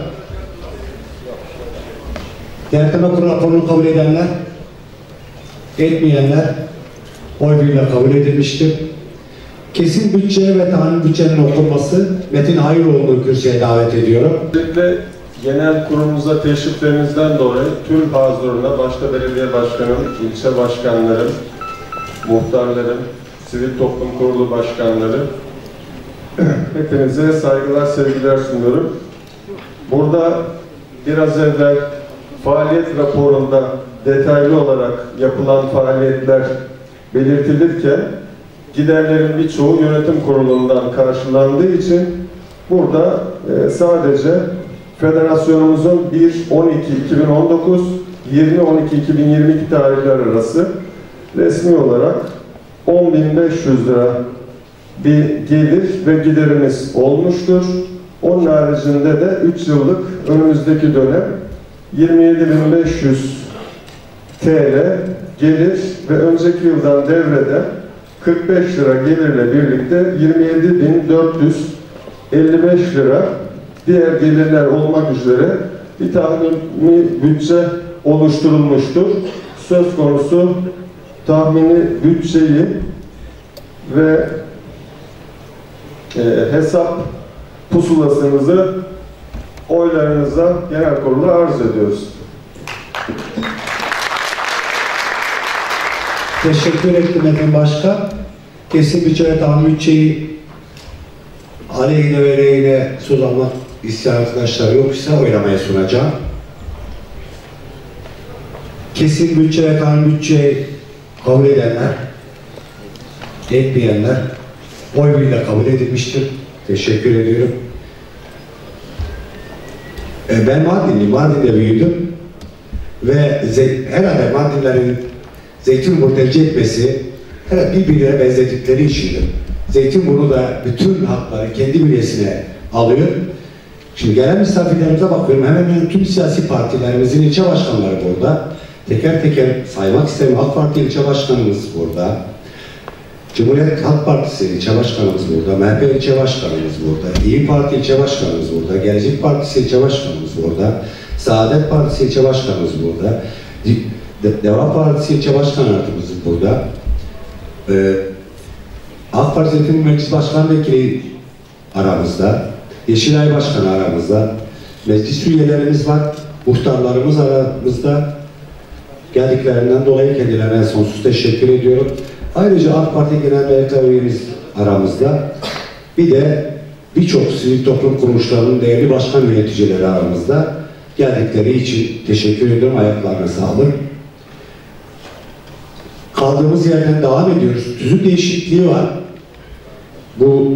Denetleme kurulu raporunu kabul edenler, etmeyenler oy birliğiyle kabul edilmiştir. Kesin bütçe ve tahmin bütçenin okunması Metin Hayroğlu'nu kürsüye davet ediyorum. Özellikle genel kurulumuza teşriflerinizden dolayı tüm hazırlığına başta belediye başkanım, ilçe başkanlarım, muhtarlarım, sivil toplum kurulu başkanları Hepinize saygılar, sevgiler sunuyorum. Burada biraz evvel faaliyet raporunda detaylı olarak yapılan faaliyetler belirtilirken giderlerin birçoğu yönetim kurulundan karşılandığı için burada e, sadece federasyonumuzun bir on iki iki bin on dokuz yirmi on iki iki bin yirmi iki tarihler arası resmi olarak on bin beş yüz lira bir gelir ve giderimiz olmuştur. Onun haricinde de üç yıllık önümüzdeki dönem yirmi yedi bin beş yüz T L gelir ve önceki yıldan devrede kırk beş lira gelirle birlikte yirmi yedi bin dört yüz elli beş lira diğer gelirler olmak üzere bir tahmini bütçe oluşturulmuştur. Söz konusu tahmini bütçeyi ve e, hesap pusulasınızı oylarınıza genel kurula arz ediyoruz. Teşekkür ettim Metin Başkan. Kesin bütçe ve tahmin bütçeyi aleyhine ve lehine söz almak isteyen arkadaşlar yoksa oylamaya sunacağım. Kesin bütçe ve tahmin bütçeyi kabul edenler, etmeyenler oy birliğiyle kabul edilmiştir. Teşekkür ediyorum. E, ben Mardinliyim, Mardin'de büyüdüm ve herhalde Mardinlerin Zeytinburnu tercih etmesi herhalde birbirine benzettikleri içindir. Zeytinburnu da bütün hakları kendi bünyesine alıyor. Şimdi gelen misafirlerimize bakıyorum, hemen hemen tüm siyasi partilerimizin ilçe başkanları burada. Teker teker saymak isterim. AK Parti ilçe başkanımız burada. Cumhuriyet Halk Partisi ilçe başkanımız burada. M H P ilçe başkanımız burada. İYİ Parti ilçe başkanımız burada. Gelecek Partisi ilçe başkanımız burada. Saadet Partisi ilçe başkanımız burada. De Deva Partisi ilçe başkanımız burada. Ee, AK Parti Zeytinburnu Meclis Başkan Vekili aramızda. Yeşilay Başkanı aramızda. Meclis üyelerimiz var. Muhtarlarımız aramızda. Geldiklerinden dolayı kendilerine sonsuz teşekkür ediyorum. Ayrıca AK Parti Genel Merkez üyemiz aramızda. Bir de birçok sivil toplum kuruluşlarının değerli başkan yöneticileri aramızda. Geldikleri için teşekkür ediyorum. Ayaklarına sağlık. Kaldığımız yerden devam ediyoruz. Tüzük değişikliği var. Bu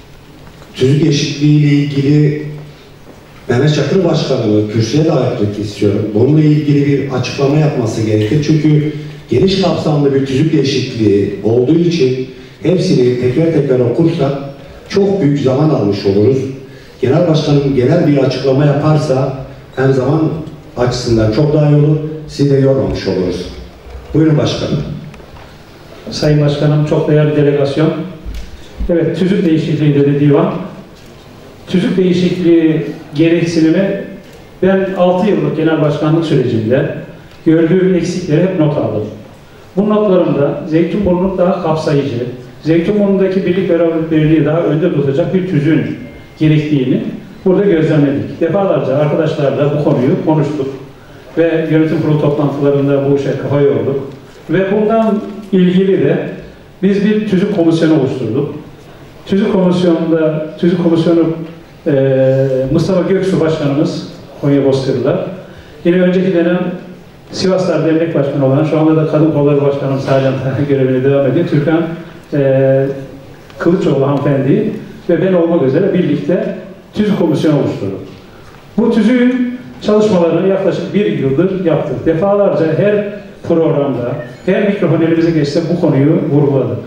tüzük değişikliği ile ilgili Mehmet Çakır Başkanı'nı kürsüye davet etmek istiyorum. Bununla ilgili bir açıklama yapması gerekir. Çünkü geniş kapsamlı bir tüzük değişikliği olduğu için hepsini teker teker okursak çok büyük zaman almış oluruz. Genel Başkanım genel bir açıklama yaparsa hem zaman açısından çok daha iyi olur, sizi de yormamış oluruz. Buyurun Başkanım. Sayın Başkanım, çok değerli delegasyon. Evet, tüzük değişikliği dedi divan. Tüzük değişikliği gereksinimi ben altı yıllık genel başkanlık sürecinde gördüğüm eksikleri hep not aldım. Bu notlarımda Zeytinburnu'nun daha kapsayıcı, Zeytinburnu'ndaki birlik beraberliği daha önde tutacak bir tüzüğün gerektiğini burada gözlemledik. Defalarca arkadaşlarla bu konuyu konuştuk ve yönetim kurulu toplantılarında bu işe kafa yorduk. Ve bundan ilgili de biz bir tüzük komisyonu oluşturduk. Tüzük komisyonunda, tüzük komisyonu e, Mustafa Göksu Başkanımız, Konya Bozkır'da. Yine önceki dönem Sivaslar Dernek Başkanı olan, şu anda da Kadın Kolları Başkanımız halen görevine devam ediyor. Türkan e, Kılıçoğlu hanımefendi ve ben olmak üzere birlikte tüzük komisyonu oluşturduk. Bu tüzüğün çalışmalarını yaklaşık bir yıldır yaptık. Defalarca her programda, her mikrofon elimize geçse bu konuyu vurguladık.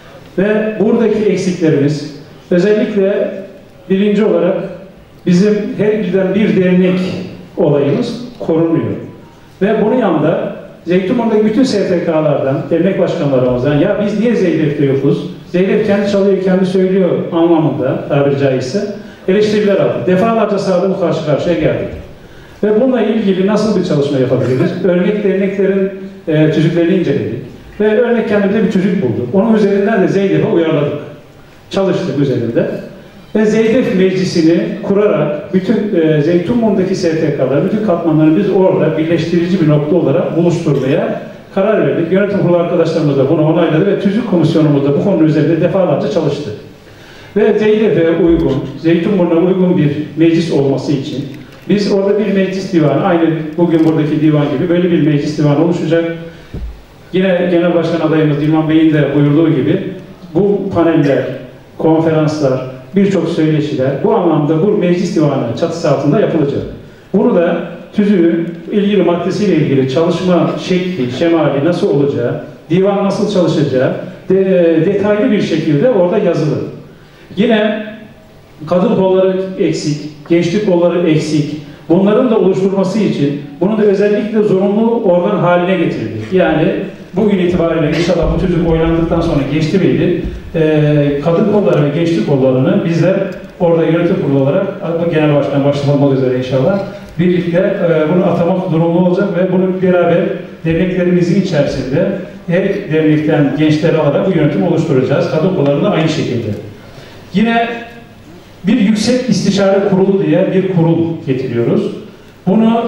Ve buradaki eksiklerimiz özellikle birinci olarak bizim her ilden bir dernek olayımız korunuyor. Ve bunun yanında Zeytinburnu'ndaki bütün S T K'lardan, dernek başkanlarımızdan ya biz niye Zeydef'te yokuz? Zeydef kendi çalıyor, kendi söylüyor anlamında tabiri caizse eleştiriler aldı. Defalarca sahada bu karşı karşıya geldik. Ve bununla ilgili nasıl bir çalışma yapabiliriz? Örnek derneklerin e, tüzüklerini inceledik. Ve örnek kendimize bir tüzük bulduk. Onun üzerinden de Zeydef'e uyarladık. Çalıştık üzerinde. Ve Zeydef Meclisi'ni kurarak bütün e, Zeytinburnu'ndaki S T K'ları, bütün katmanları biz orada birleştirici bir nokta olarak buluşturmaya karar verdik. Yönetim kurulu arkadaşlarımız da bunu onayladı ve tüzük komisyonumuz da bu konu üzerinde defalarca çalıştı. Ve Zeydef'e uygun, Zeytinburnu'na uygun bir meclis olması için biz orada bir meclis divanı, aynı bugün buradaki divan gibi böyle bir meclis divanı oluşacak. Yine Genel Başkan adayımız Dilman Bey'in de buyurduğu gibi bu paneller, konferanslar, birçok söyleşiler bu anlamda bu meclis divanı çatısı altında yapılacak. Bunu da tüzüğün ilgili maddesiyle ilgili çalışma şekli, şemali nasıl olacağı, divan nasıl çalışacağı de, detaylı bir şekilde orada yazılı. Yine kadın kolları eksik, gençlik kolları eksik. Bunların da oluşturması için bunu da özellikle zorunlu organ haline getirdik. Yani bugün itibariyle inşallah bu tüzük oylandıktan sonra geçti miydi? Ee, kadın kolları ve gençlik kollarını bizler orada yönetim kurulu olarak genel başkan başta olmak üzere inşallah birlikte e, bunu atamak durumlu olacak ve bunu beraber derneklerimizin içerisinde her dernekten gençleri alarak bu yönetimi oluşturacağız. Kadın kolları da aynı şekilde. Yine bir yüksek istişare kurulu diye bir kurul getiriyoruz. Bunu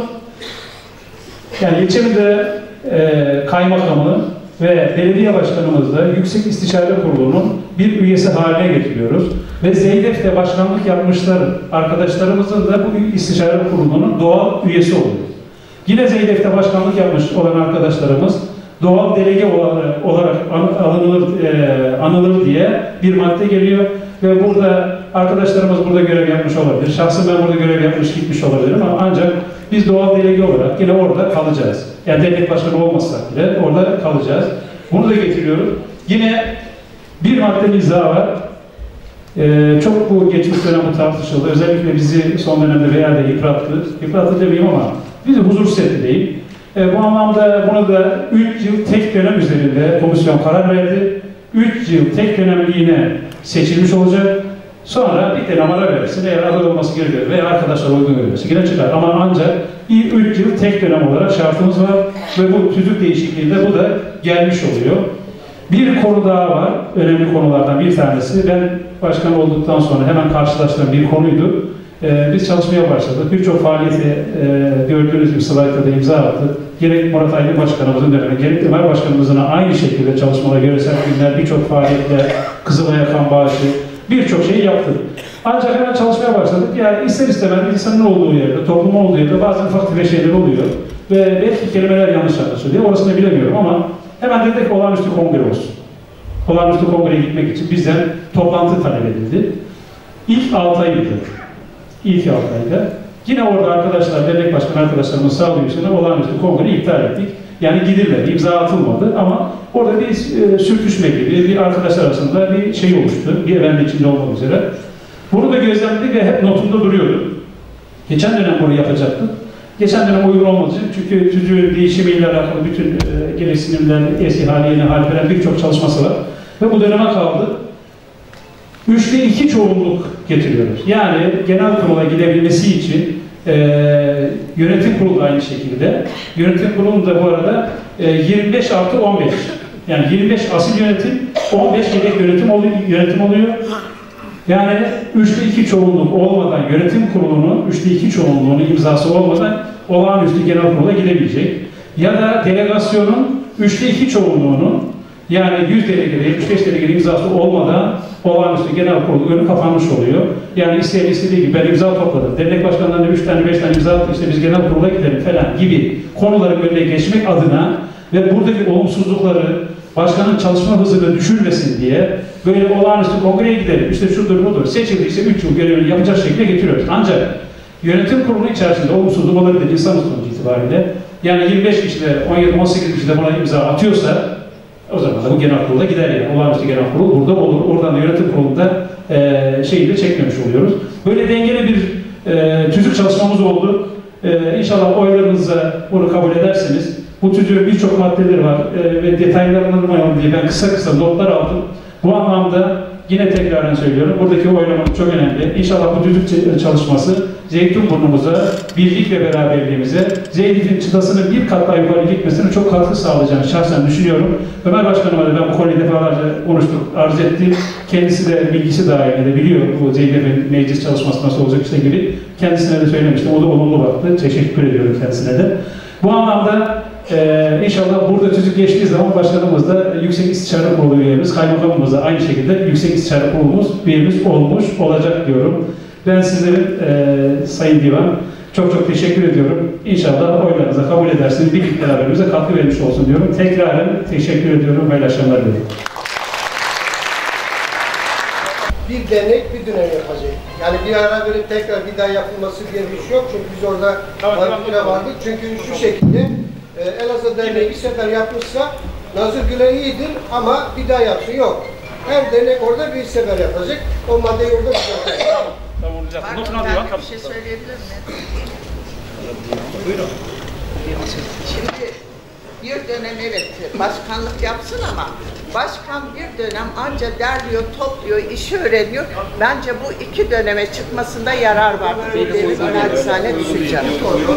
yani ilçemizde e, kaymakamı ve belediye başkanımız da yüksek istişare kurulunun bir üyesi haline getiriyoruz. Ve Zeydef'te başkanlık yapmışlar arkadaşlarımızın da bu istişare kurulunun doğal üyesi oluyor. Yine Zeydef'te başkanlık yapmış olan arkadaşlarımız doğal delege olarak anılır, e, anılır diye bir madde geliyor. Ve burada arkadaşlarımız burada görev yapmış olabilir. Şahsen ben burada görev yapmış gitmiş olabilirim ama ancak biz doğal delege olarak yine orada kalacağız. Yani devlet başkanı olmasak bile orada kalacağız. Bunu da getiriyoruz. Yine bir maddemiz daha var. Ee, çok bu geçmiş dönemde tartışıldı. Özellikle bizi son dönemde veya da yıprattı. Yıprattı demeyeyim ama bizi huzursuz etti değil. Ee, bu anlamda bunu da üç yıl tek dönem üzerinde komisyon karar verdi. üç yıl tek dönemliğine seçilmiş olacak. Sonra bir dönem ara verirsin. Eğer aday olması gerekiyor veya arkadaşlar uygun görürse yine çıkar. Ama ancak üç yıl tek dönem olarak şartımız var ve bu tüzük değişikliğinde bu da gelmiş oluyor. Bir konu daha var. Önemli konulardan bir tanesi. Ben başkan olduktan sonra hemen karşılaştığım bir konuydu. Ee, biz çalışmaya başladık. Birçok faaliyeti e, gördüğünüz gibi slaytta da imza attık. Gerek Murat Aydın Başkanımızın döneminde, gerek de Ömer Başkanımızın aynı şekilde çalışmalar, göresel günler, birçok faaliyetler, Kızılay'a kan bağışı, birçok şeyi yaptık. Ancak hemen çalışmaya başladık. Yani ister istemez insanın olduğu yerde, toplumun olduğu yerde bazen ufak tefek şeyler oluyor. Ve belki kelimeler yanlış anlaşılıyor. Orasını bilemiyorum ama hemen dedik olağanüstü kongre olsun. Olağanüstü kongreye gitmek için bizden toplantı talep edildi. İlk altı ayıydı. İlk altı ayda. Yine orada arkadaşlar, dernek başkanı arkadaşlarımız sağlıyorsa olağanüstü kongreyi iptal ettik. Yani gidilmedi, imza atılmadı ama orada bir e, sürtüşme gibi bir arkadaşlar arasında bir şey oluştu. Bir evrenin içinde olmak üzere. Bunu da gözlemledik ve hep notumda duruyordu. Geçen dönem bunu yapacaktık. Geçen dönem uygun olmadığı için çünkü tüzüğün değişimiyle alakalı bütün e, gereksinimler, eski hali, yeni hali veren birçok çalışması var. Ve bu döneme kaldı. Üçte iki çoğunluk getiriyoruz. Yani genel kurula gidebilmesi için e, yönetim kurulu aynı şekilde. Yönetim kurulu da bu arada e, yirmi beş artı on beş. Yani yirmi beş asil yönetim, on beş yedek yönetim oluyor. Yönetim oluyor. Yani üçte iki çoğunluk olmadan yönetim kurulunun üçte iki çoğunluğunun imzası olmadan olağanüstü genel kurula gidebilecek. Ya da delegasyonun üçte iki çoğunluğunun yani yüz delegede, yetmiş beş delegede imzası olmadan olağanüstü genel kurulu önü kapanmış oluyor. Yani isteyen istediği gibi ben imza topladım. Dernek başkanlarına üç tane beş tane imza attı, işte biz genel kurula gidelim falan gibi konuların önüne geçmek adına ve buradaki olumsuzlukları başkanın çalışma hızını düşürmesin diye böyle olağanüstü kongreye gidelim. İşte şudur budur. Seçildiyse üç yıl görevini yapacak şekilde getiriyoruz. Ancak yönetim kurulu içerisinde olumsuzluk olabilir insan sonucu itibariyle. Yani yirmi beş kişide, on yedi on sekiz kişide buna imza atıyorsa o zaman da bu genel kurulda gider yani. Olağanüstü genel kurul burada olur. Oradan da yönetim kurulunda e, şeyi de çekmemiş oluyoruz. Böyle dengeli bir e, tüzük çalışmamız oldu. E, İnşallah oylarınızla bunu kabul ederseniz bu tüzüğün birçok maddeleri var e, ve detaylarını almayalım diye ben kısa kısa notlar aldım. Bu anlamda yine tekrardan söylüyorum. Buradaki oylamak çok önemli. İnşallah bu tüzük çalışması Zeytinburnu'muza, birlik ve beraberliğimize, Zeydif'in çıtasının bir kat daha yukarı gitmesine çok katkı sağlayacağını şahsen düşünüyorum. Ömer Başkanıma da ben bu konuyu defalarca konuştuk, arz ettim. Kendisi de bilgisi dahilinde biliyor bu Zeydif'in meclis çalışması nasıl olacak işte gibi. Kendisine de söylemiştim. O da olumlu baktı. Teşekkür ediyorum kendisine de. Bu anlamda Ee, inşallah burada tüzük geçtiği zaman başkanımız da Yüksek İstişare Kurulu üyemiz, kaymakamımız da aynı şekilde Yüksek İstişare Kurulumuz üyemiz olmuş olacak diyorum. Ben sizlerin e, Sayın Divan çok çok teşekkür ediyorum. İnşallah oylarınıza kabul edersiniz. Birlikte beraberimize katkı vermiş olsun diyorum. Tekraren teşekkür ediyorum. Hayırlı akşamlar diliyorum. Bir dernek bir dönem yapacak. Yani bir ara verip tekrar bir daha yapılması diye bir şey yok. Çünkü biz orada varlıkla vardık. Çünkü şu şekilde e, Elazığ Derneği bir sefer yapmışsa Nazır Güler iyidir ama bir daha yapsın yok. Her dernek orada bir sefer yapacak. O maddeyi orada bir sefer yapacak. Tamam hocam. Pardon, ben bir şey söyleyebilir miyim? Buyurun. Şimdi bir dönem evet başkanlık yapsın ama başkan bir dönem anca derliyor, topluyor, işi öğreniyor. Bence bu iki döneme çıkmasında yarar var. Benim naçizane düşüncem.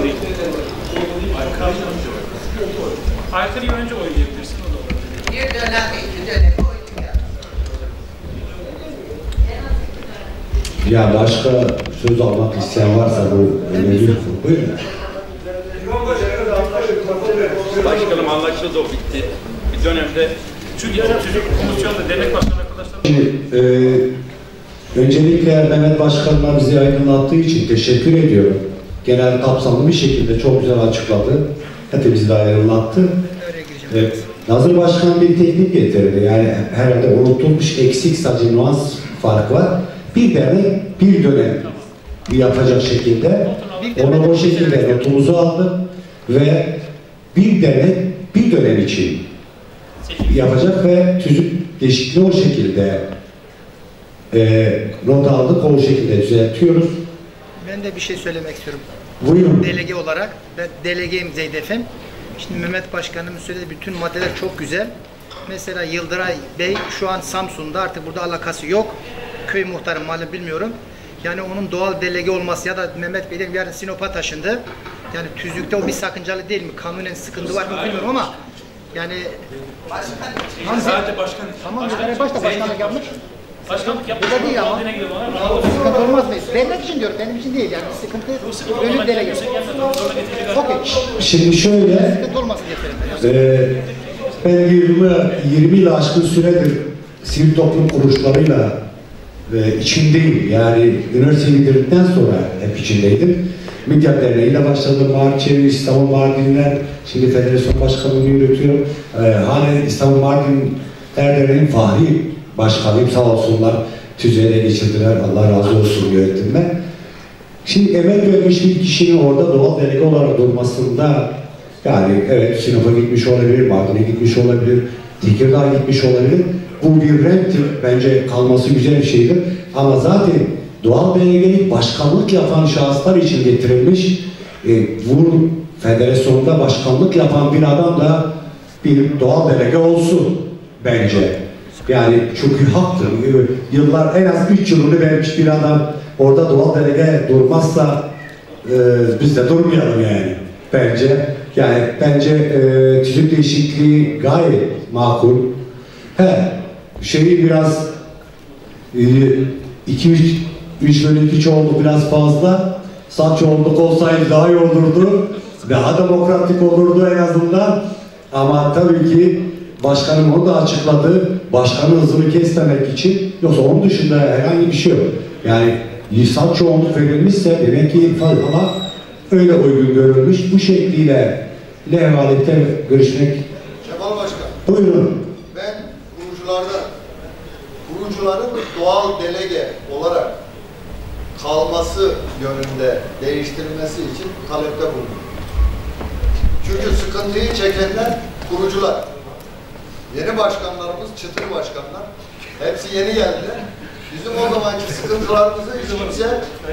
Aykırı'yı önce oynayabilirsin. Bir dönem, iki dönem oynayalım. Ya başka söz almak isteyen varsa bu öneriyorum. Buyurun. Başkanım anlaşıldı, o bitti. Bir dönemde Çünkü çocuk komisyonda dernek başkanı arkadaşlar. Şimdi e, öncelikle Mehmet Başkan'la bizi aydınlattığı için teşekkür ediyorum. Genel kapsamlı bir şekilde çok güzel açıkladı. Hepimizi de aydınlattı. Evet. Nazır Başkan bir teknik getirdi. Yani herhalde unutulmuş eksik sadece nüans fark var. Bir dernek bir dönem yapacak şekilde onu o şekilde notumuzu aldık ve bir dernek bir dönem için yapacak ve tüzük değişikliği o şekilde e, not aldık, o şekilde düzeltiyoruz. Ben de bir şey söylemek istiyorum. Buyurun. Delege olarak, ben delegeyim Zeydef'im. Şimdi Mehmet Başkanımın söylediği bütün maddeler çok güzel. Mesela Yıldıray Bey şu an Samsun'da, artık burada alakası yok. Köy muhtarı malum bilmiyorum. Yani onun doğal delege olması ya da Mehmet Bey'den yarın Sinop'a taşındı. Yani tüzükte o bir sakıncalı değil mi? Kanunen sıkıntı var mı bilmiyorum ama yani Başkan Sadece başkan. Tamam, Yıldıray Baş da başkanlık yapmış. Başkanlık yapmış. Burada değil ama. Sıkıntı olmaz mı? Dernek için diyorum, benim için değil yani. Sıkıntı önüm delege. Okey. Şimdi şöyle, Sıkıntı olmasın yeterim. e, ben yirmi yılı aşkın süredir sivil toplum kuruluşlarıyla e, içindeyim. Yani üniversiteyi bitirdikten sonra hep içindeydim. Midyat Derneği'yle başladım. Mardin, İstanbul Mardin'den, şimdi Federasyon Başkanlığı'nı yürütüyorum. E, halen İstanbul Mardin Derneği'nin fahri başkanıyım. Sağ olsunlar, tüzüğe de geçirdiler. Allah razı olsun yönetimden. Şimdi emek vermiş bir kişinin orada doğal delege olarak durmasında, yani evet Sinop'a gitmiş olabilir, Mardin'e gitmiş olabilir, Tekirdağ'a gitmiş olabilir. Bu bir renktir. Bence kalması güzel bir şeydir. Ama zaten doğal delegelik başkanlık yapan şahıslar için getirilmiş. E, bu federasyonda başkanlık yapan bir adam da bir doğal delege olsun bence. Yani çünkü haktır. Yıllar, en az üç yılını vermiş bir adam orada doğal delege durmazsa e, biz de durmayalım yani. Bence yani bence e, tüzük değişikliği gayet makul. He, şeyi biraz e, iki üç üç bölü iki çoğunluk biraz fazla. Sağ çoğunluk olsaydı daha iyi olurdu. Daha demokratik olurdu en azından. Ama tabii ki başkanım onu da açıkladı. Başkanın hızını kesmemek için. Yoksa onun dışında herhangi bir şey yok. Yani sağ çoğunluk verilmişse demek ki ama öyle uygun görülmüş. Bu şekliyle levhalette görüşmek. Cemal Başkan. Buyurun. Ben kurucularda kurucuların doğal delege olarak kalması yönünde değiştirilmesi için talepte bulundum. Çünkü sıkıntıyı çekenler kurucular. Yeni başkanlarımız, çıtır başkanlar. Hepsi yeni geldiler. Bizim o zamanki sıkıntılarımızı hiç kimse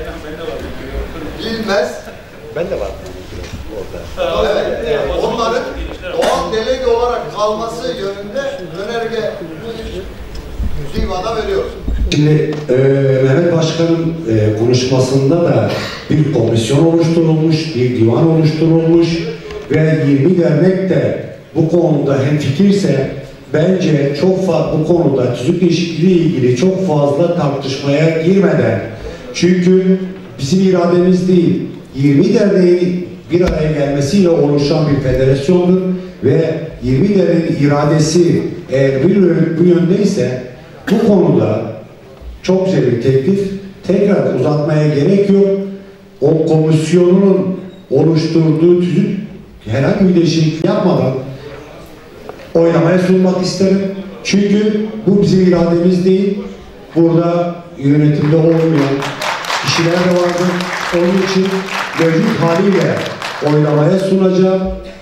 bilmez. Ben de var. Orada. Evet, evet. Onların doğal delege olarak kalması yönünde önerge divana veriyoruz. Şimdi e, Mehmet Başkan'ın e, konuşmasında da bir komisyon oluşturulmuş, bir divan oluşturulmuş ve yirmi dernek de bu konuda hemfikirse bence çok fazla bu konuda tüzük değişikliği ilgili çok fazla tartışmaya girmeden, çünkü bizim irademiz değil, yirmi derneğin bir araya gelmesiyle oluşan bir federasyondur ve yirmilerin iradesi eğer bir bu yöndeyse bu konuda çok güzel bir teklif. Tekrar uzatmaya gerek yok. O komisyonun oluşturduğu tüzük herhangi bir değişiklik yapmadan oylamaya sunmak isterim. Çünkü bu bizim irademiz değil. Burada yönetimde olmayan kişiler de vardır. Onun için mevcut haliyle oylamaya sunacağım.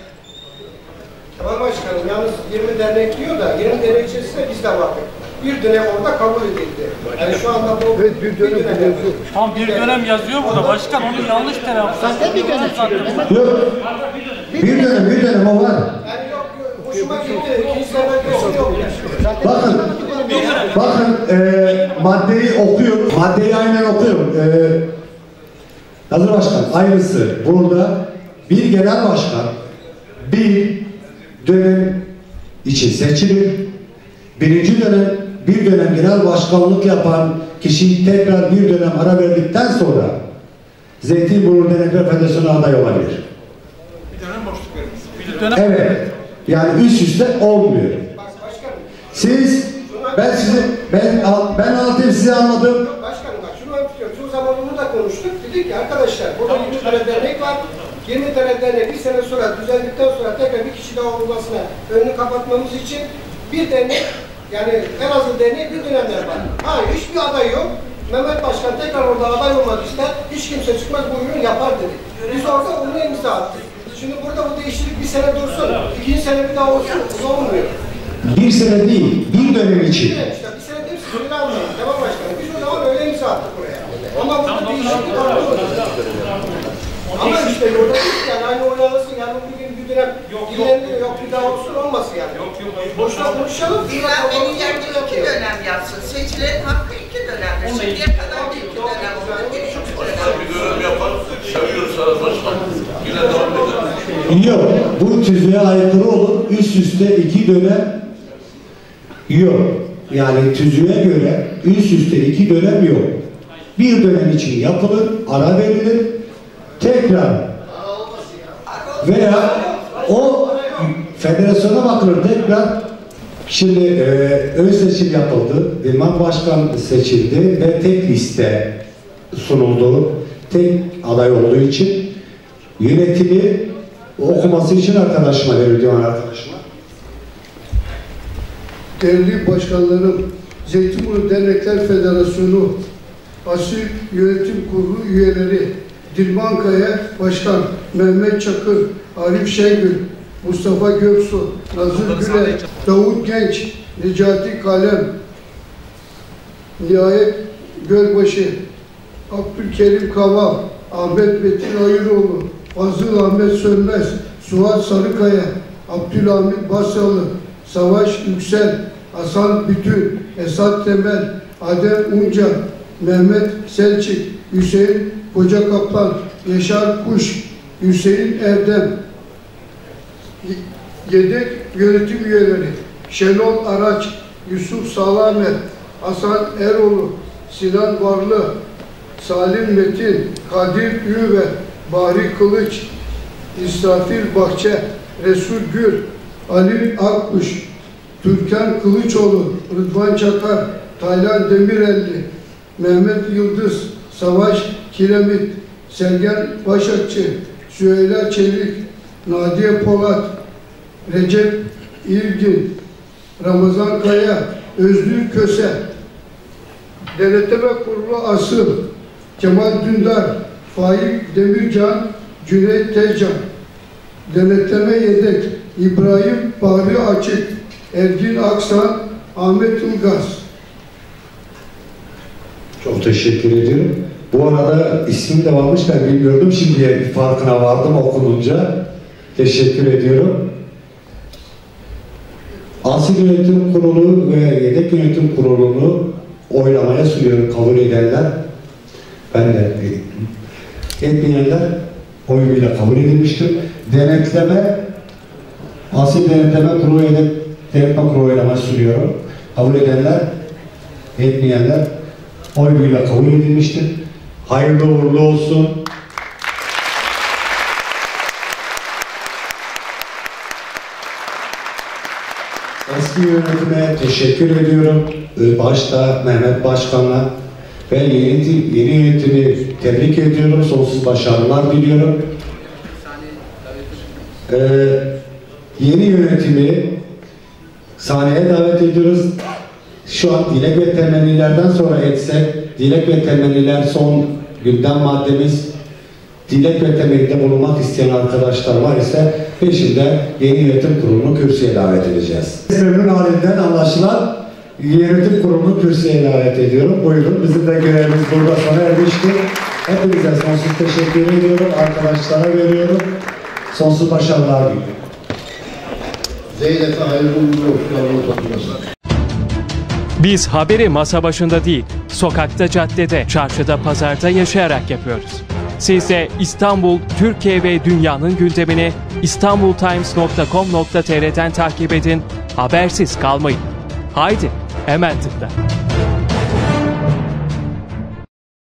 Tamam başkanım, yalnız yirmi dernek diyor da yirmi dernek içerisinde biz de vardık. Bir dönem orada kabul edildi. Yani şu anda bu evet, bir dönem, bir dönem tam bir dönem yazıyor burada başkan, onu yanlış telaffuz. Zaten bir dönem. Yok. Bir dönem, bir dönem o var. Yani yok, hoşuma gitti. İkinci sene yok. Bakın, bakın e, maddeyi okuyorum. Maddeyi aynen okuyorum. E, Hazır Başkan, aynısı. Burada bir genel başkan bir dönem için seçilir. Birinci dönem bir dönem genel başkanlık yapan kişi tekrar bir dönem ara verdikten sonra Zeytinburnu Dernekler Federasyonu aday olabilir. Bir dönem boşluk veririz. Evet. Yani üst üste olmuyor. Siz, ben sizi, ben, ben anlatayım, size anladım. Başkanım bak şunu anlatıyorum. Şu zaman bunu da konuştuk. Dedik ki arkadaşlar burada yirmi tane dernek var. yirmi tane dernek bir sene sonra düzeldikten sonra tekrar bir kişi daha olmasına önünü kapatmamız için bir dernek, yani en azı dernek bir dönemler var. Hayır, hiçbir aday yok. Mehmet Başkan tekrar orada aday olmak ister. Hiç kimse çıkmaz, bu ürün yapar dedik. Biz orada onu imza attık. Şimdi burada bu değişiklik bir sene dursun. İkinci sene bir daha olsun. Bu olmuyor. Bir sene değil, bir dönem için. Bir, işte, bir sene değil, süreli almayın. Tamam başkanım. Biz o zaman öyle imza attık buraya. Ama burada değişiklik var. Ama işte burada değil yani aynı oynanırsın yani bugün bir dönem dinlenmiyor yok bir daha olsun olmasın yani. Yok yok. Boşuna konuşalım. Dinlenmenin yerine iki dönem yapsın. Seçilerin hakkı iki dönemdir. Şimdiye kadar da iki dönem oldu. Bir iki dönem. Bir dönem yaparız. Seviyorsanız başkan. Yine devam edelim. Yok, bu tüzüğe aykırı olur. Üst üste iki dönem yok. Yani tüzüğe göre üst üste iki dönem yok. Bir dönem için yapılır, ara verilir. Tekrar veya o federasyona bakılır tekrar. Şimdi e, ön seçim yapıldı. İlman Başkan seçildi ve tek liste sunuldu. Tek aday olduğu için yönetimi okuması için arkadaşıma veriyorum arkadaşıma. Değerli başkanlarım, Zeytinburnu Dernekler Federasyonu Asil Yönetim Kurulu üyeleri Dilman Kaya Başkan, Mehmet Çakır, Arif Şengül, Mustafa Göksu, Nazır Güler, Davut Genç, Necati Kalem, Nihayet Gölbaşı, Abdülkerim Kaval, Ahmet Metin Ayıroğlu, Fazıl Ahmet Sönmez, Suat Sarıkaya, Abdülhamit Basyalı, Savaş Yüksel, Hasan Bütün, Esat Temel, Adem Unca, Mehmet Selçuk, Hüseyin Koca Kaplan, Yaşar Kuş, Hüseyin Erdem, yedek yönetim üyeleri Şenol Araç, Yusuf Salamer, Hasan Eroğlu, Sinan Varlı, Salim Metin, Kadir Ünver, Bahri Kılıç, İsrafil Bahçe, Resul Gül, Ali Akkuş, Türkan Kılıçoğlu, Rıdvan Çakar, Taylan Demirelli, Mehmet Yıldız, Savaş Kiremit, Sergen Başakçı, Süheyla Çelik, Nadiye Polat, Recep İlgin, Ramazan Kaya, Özgür Köse, Denetleme Kurulu Asıl, Kemal Dündar, Faik Demircan, Cüneyt Tezcan, Denetleme Yedek, İbrahim Bahri Açık, Ergin Aksan, Ahmet Ilgaz. Çok teşekkür ediyorum. Bu arada ismim de varmış, ben bilmiyordum. Şimdi farkına vardım okununca. Teşekkür ediyorum. Asil Yönetim Kurulu ve Yedek Yönetim Kurulu'nu oylamaya sunuyorum, kabul edenler. Ben de etmeyenler oyuyla kabul edilmiştir. Denetleme, Asil Denetleme Kurulu, Yedek Denetleme Kurulu oylamaya sunuyorum. Kabul edenler, etmeyenler oyuyla kabul edilmiştir. Hayırlı uğurlu olsun. Eski yönetime teşekkür ediyorum. Başta Mehmet Başkan'a ve yeni, yeni yönetimi tebrik ediyorum. Sonsuz başarılar diliyorum. Ee, yeni yönetimi sahneye davet ediyoruz. Şu an dilek ve temennilerden sonra etsek, dilek ve temenniler son gündem maddemiz. Dilek ve temennide bulunmak isteyen arkadaşlar var ise peşinde yeni yönetim kurulunu kürsüye davet edeceğiz. Memnun halinden anlaşılan yönetim kurulunu kürsüye davet ediyorum. Buyurun, bizim de görevimiz burada sona ermişti. Hepinize sonsuz teşekkür ediyorum. Arkadaşlara veriyorum. Sonsuz başarılar diliyorum. Zeynep'e hayırlı uğurlu olsun. Biz haberi masa başında değil, sokakta, caddede, çarşıda, pazarda yaşayarak yapıyoruz. Siz de İstanbul, Türkiye ve dünyanın gündemini istanbul times nokta com nokta tr'den takip edin, habersiz kalmayın. Haydi, hemen tıkla.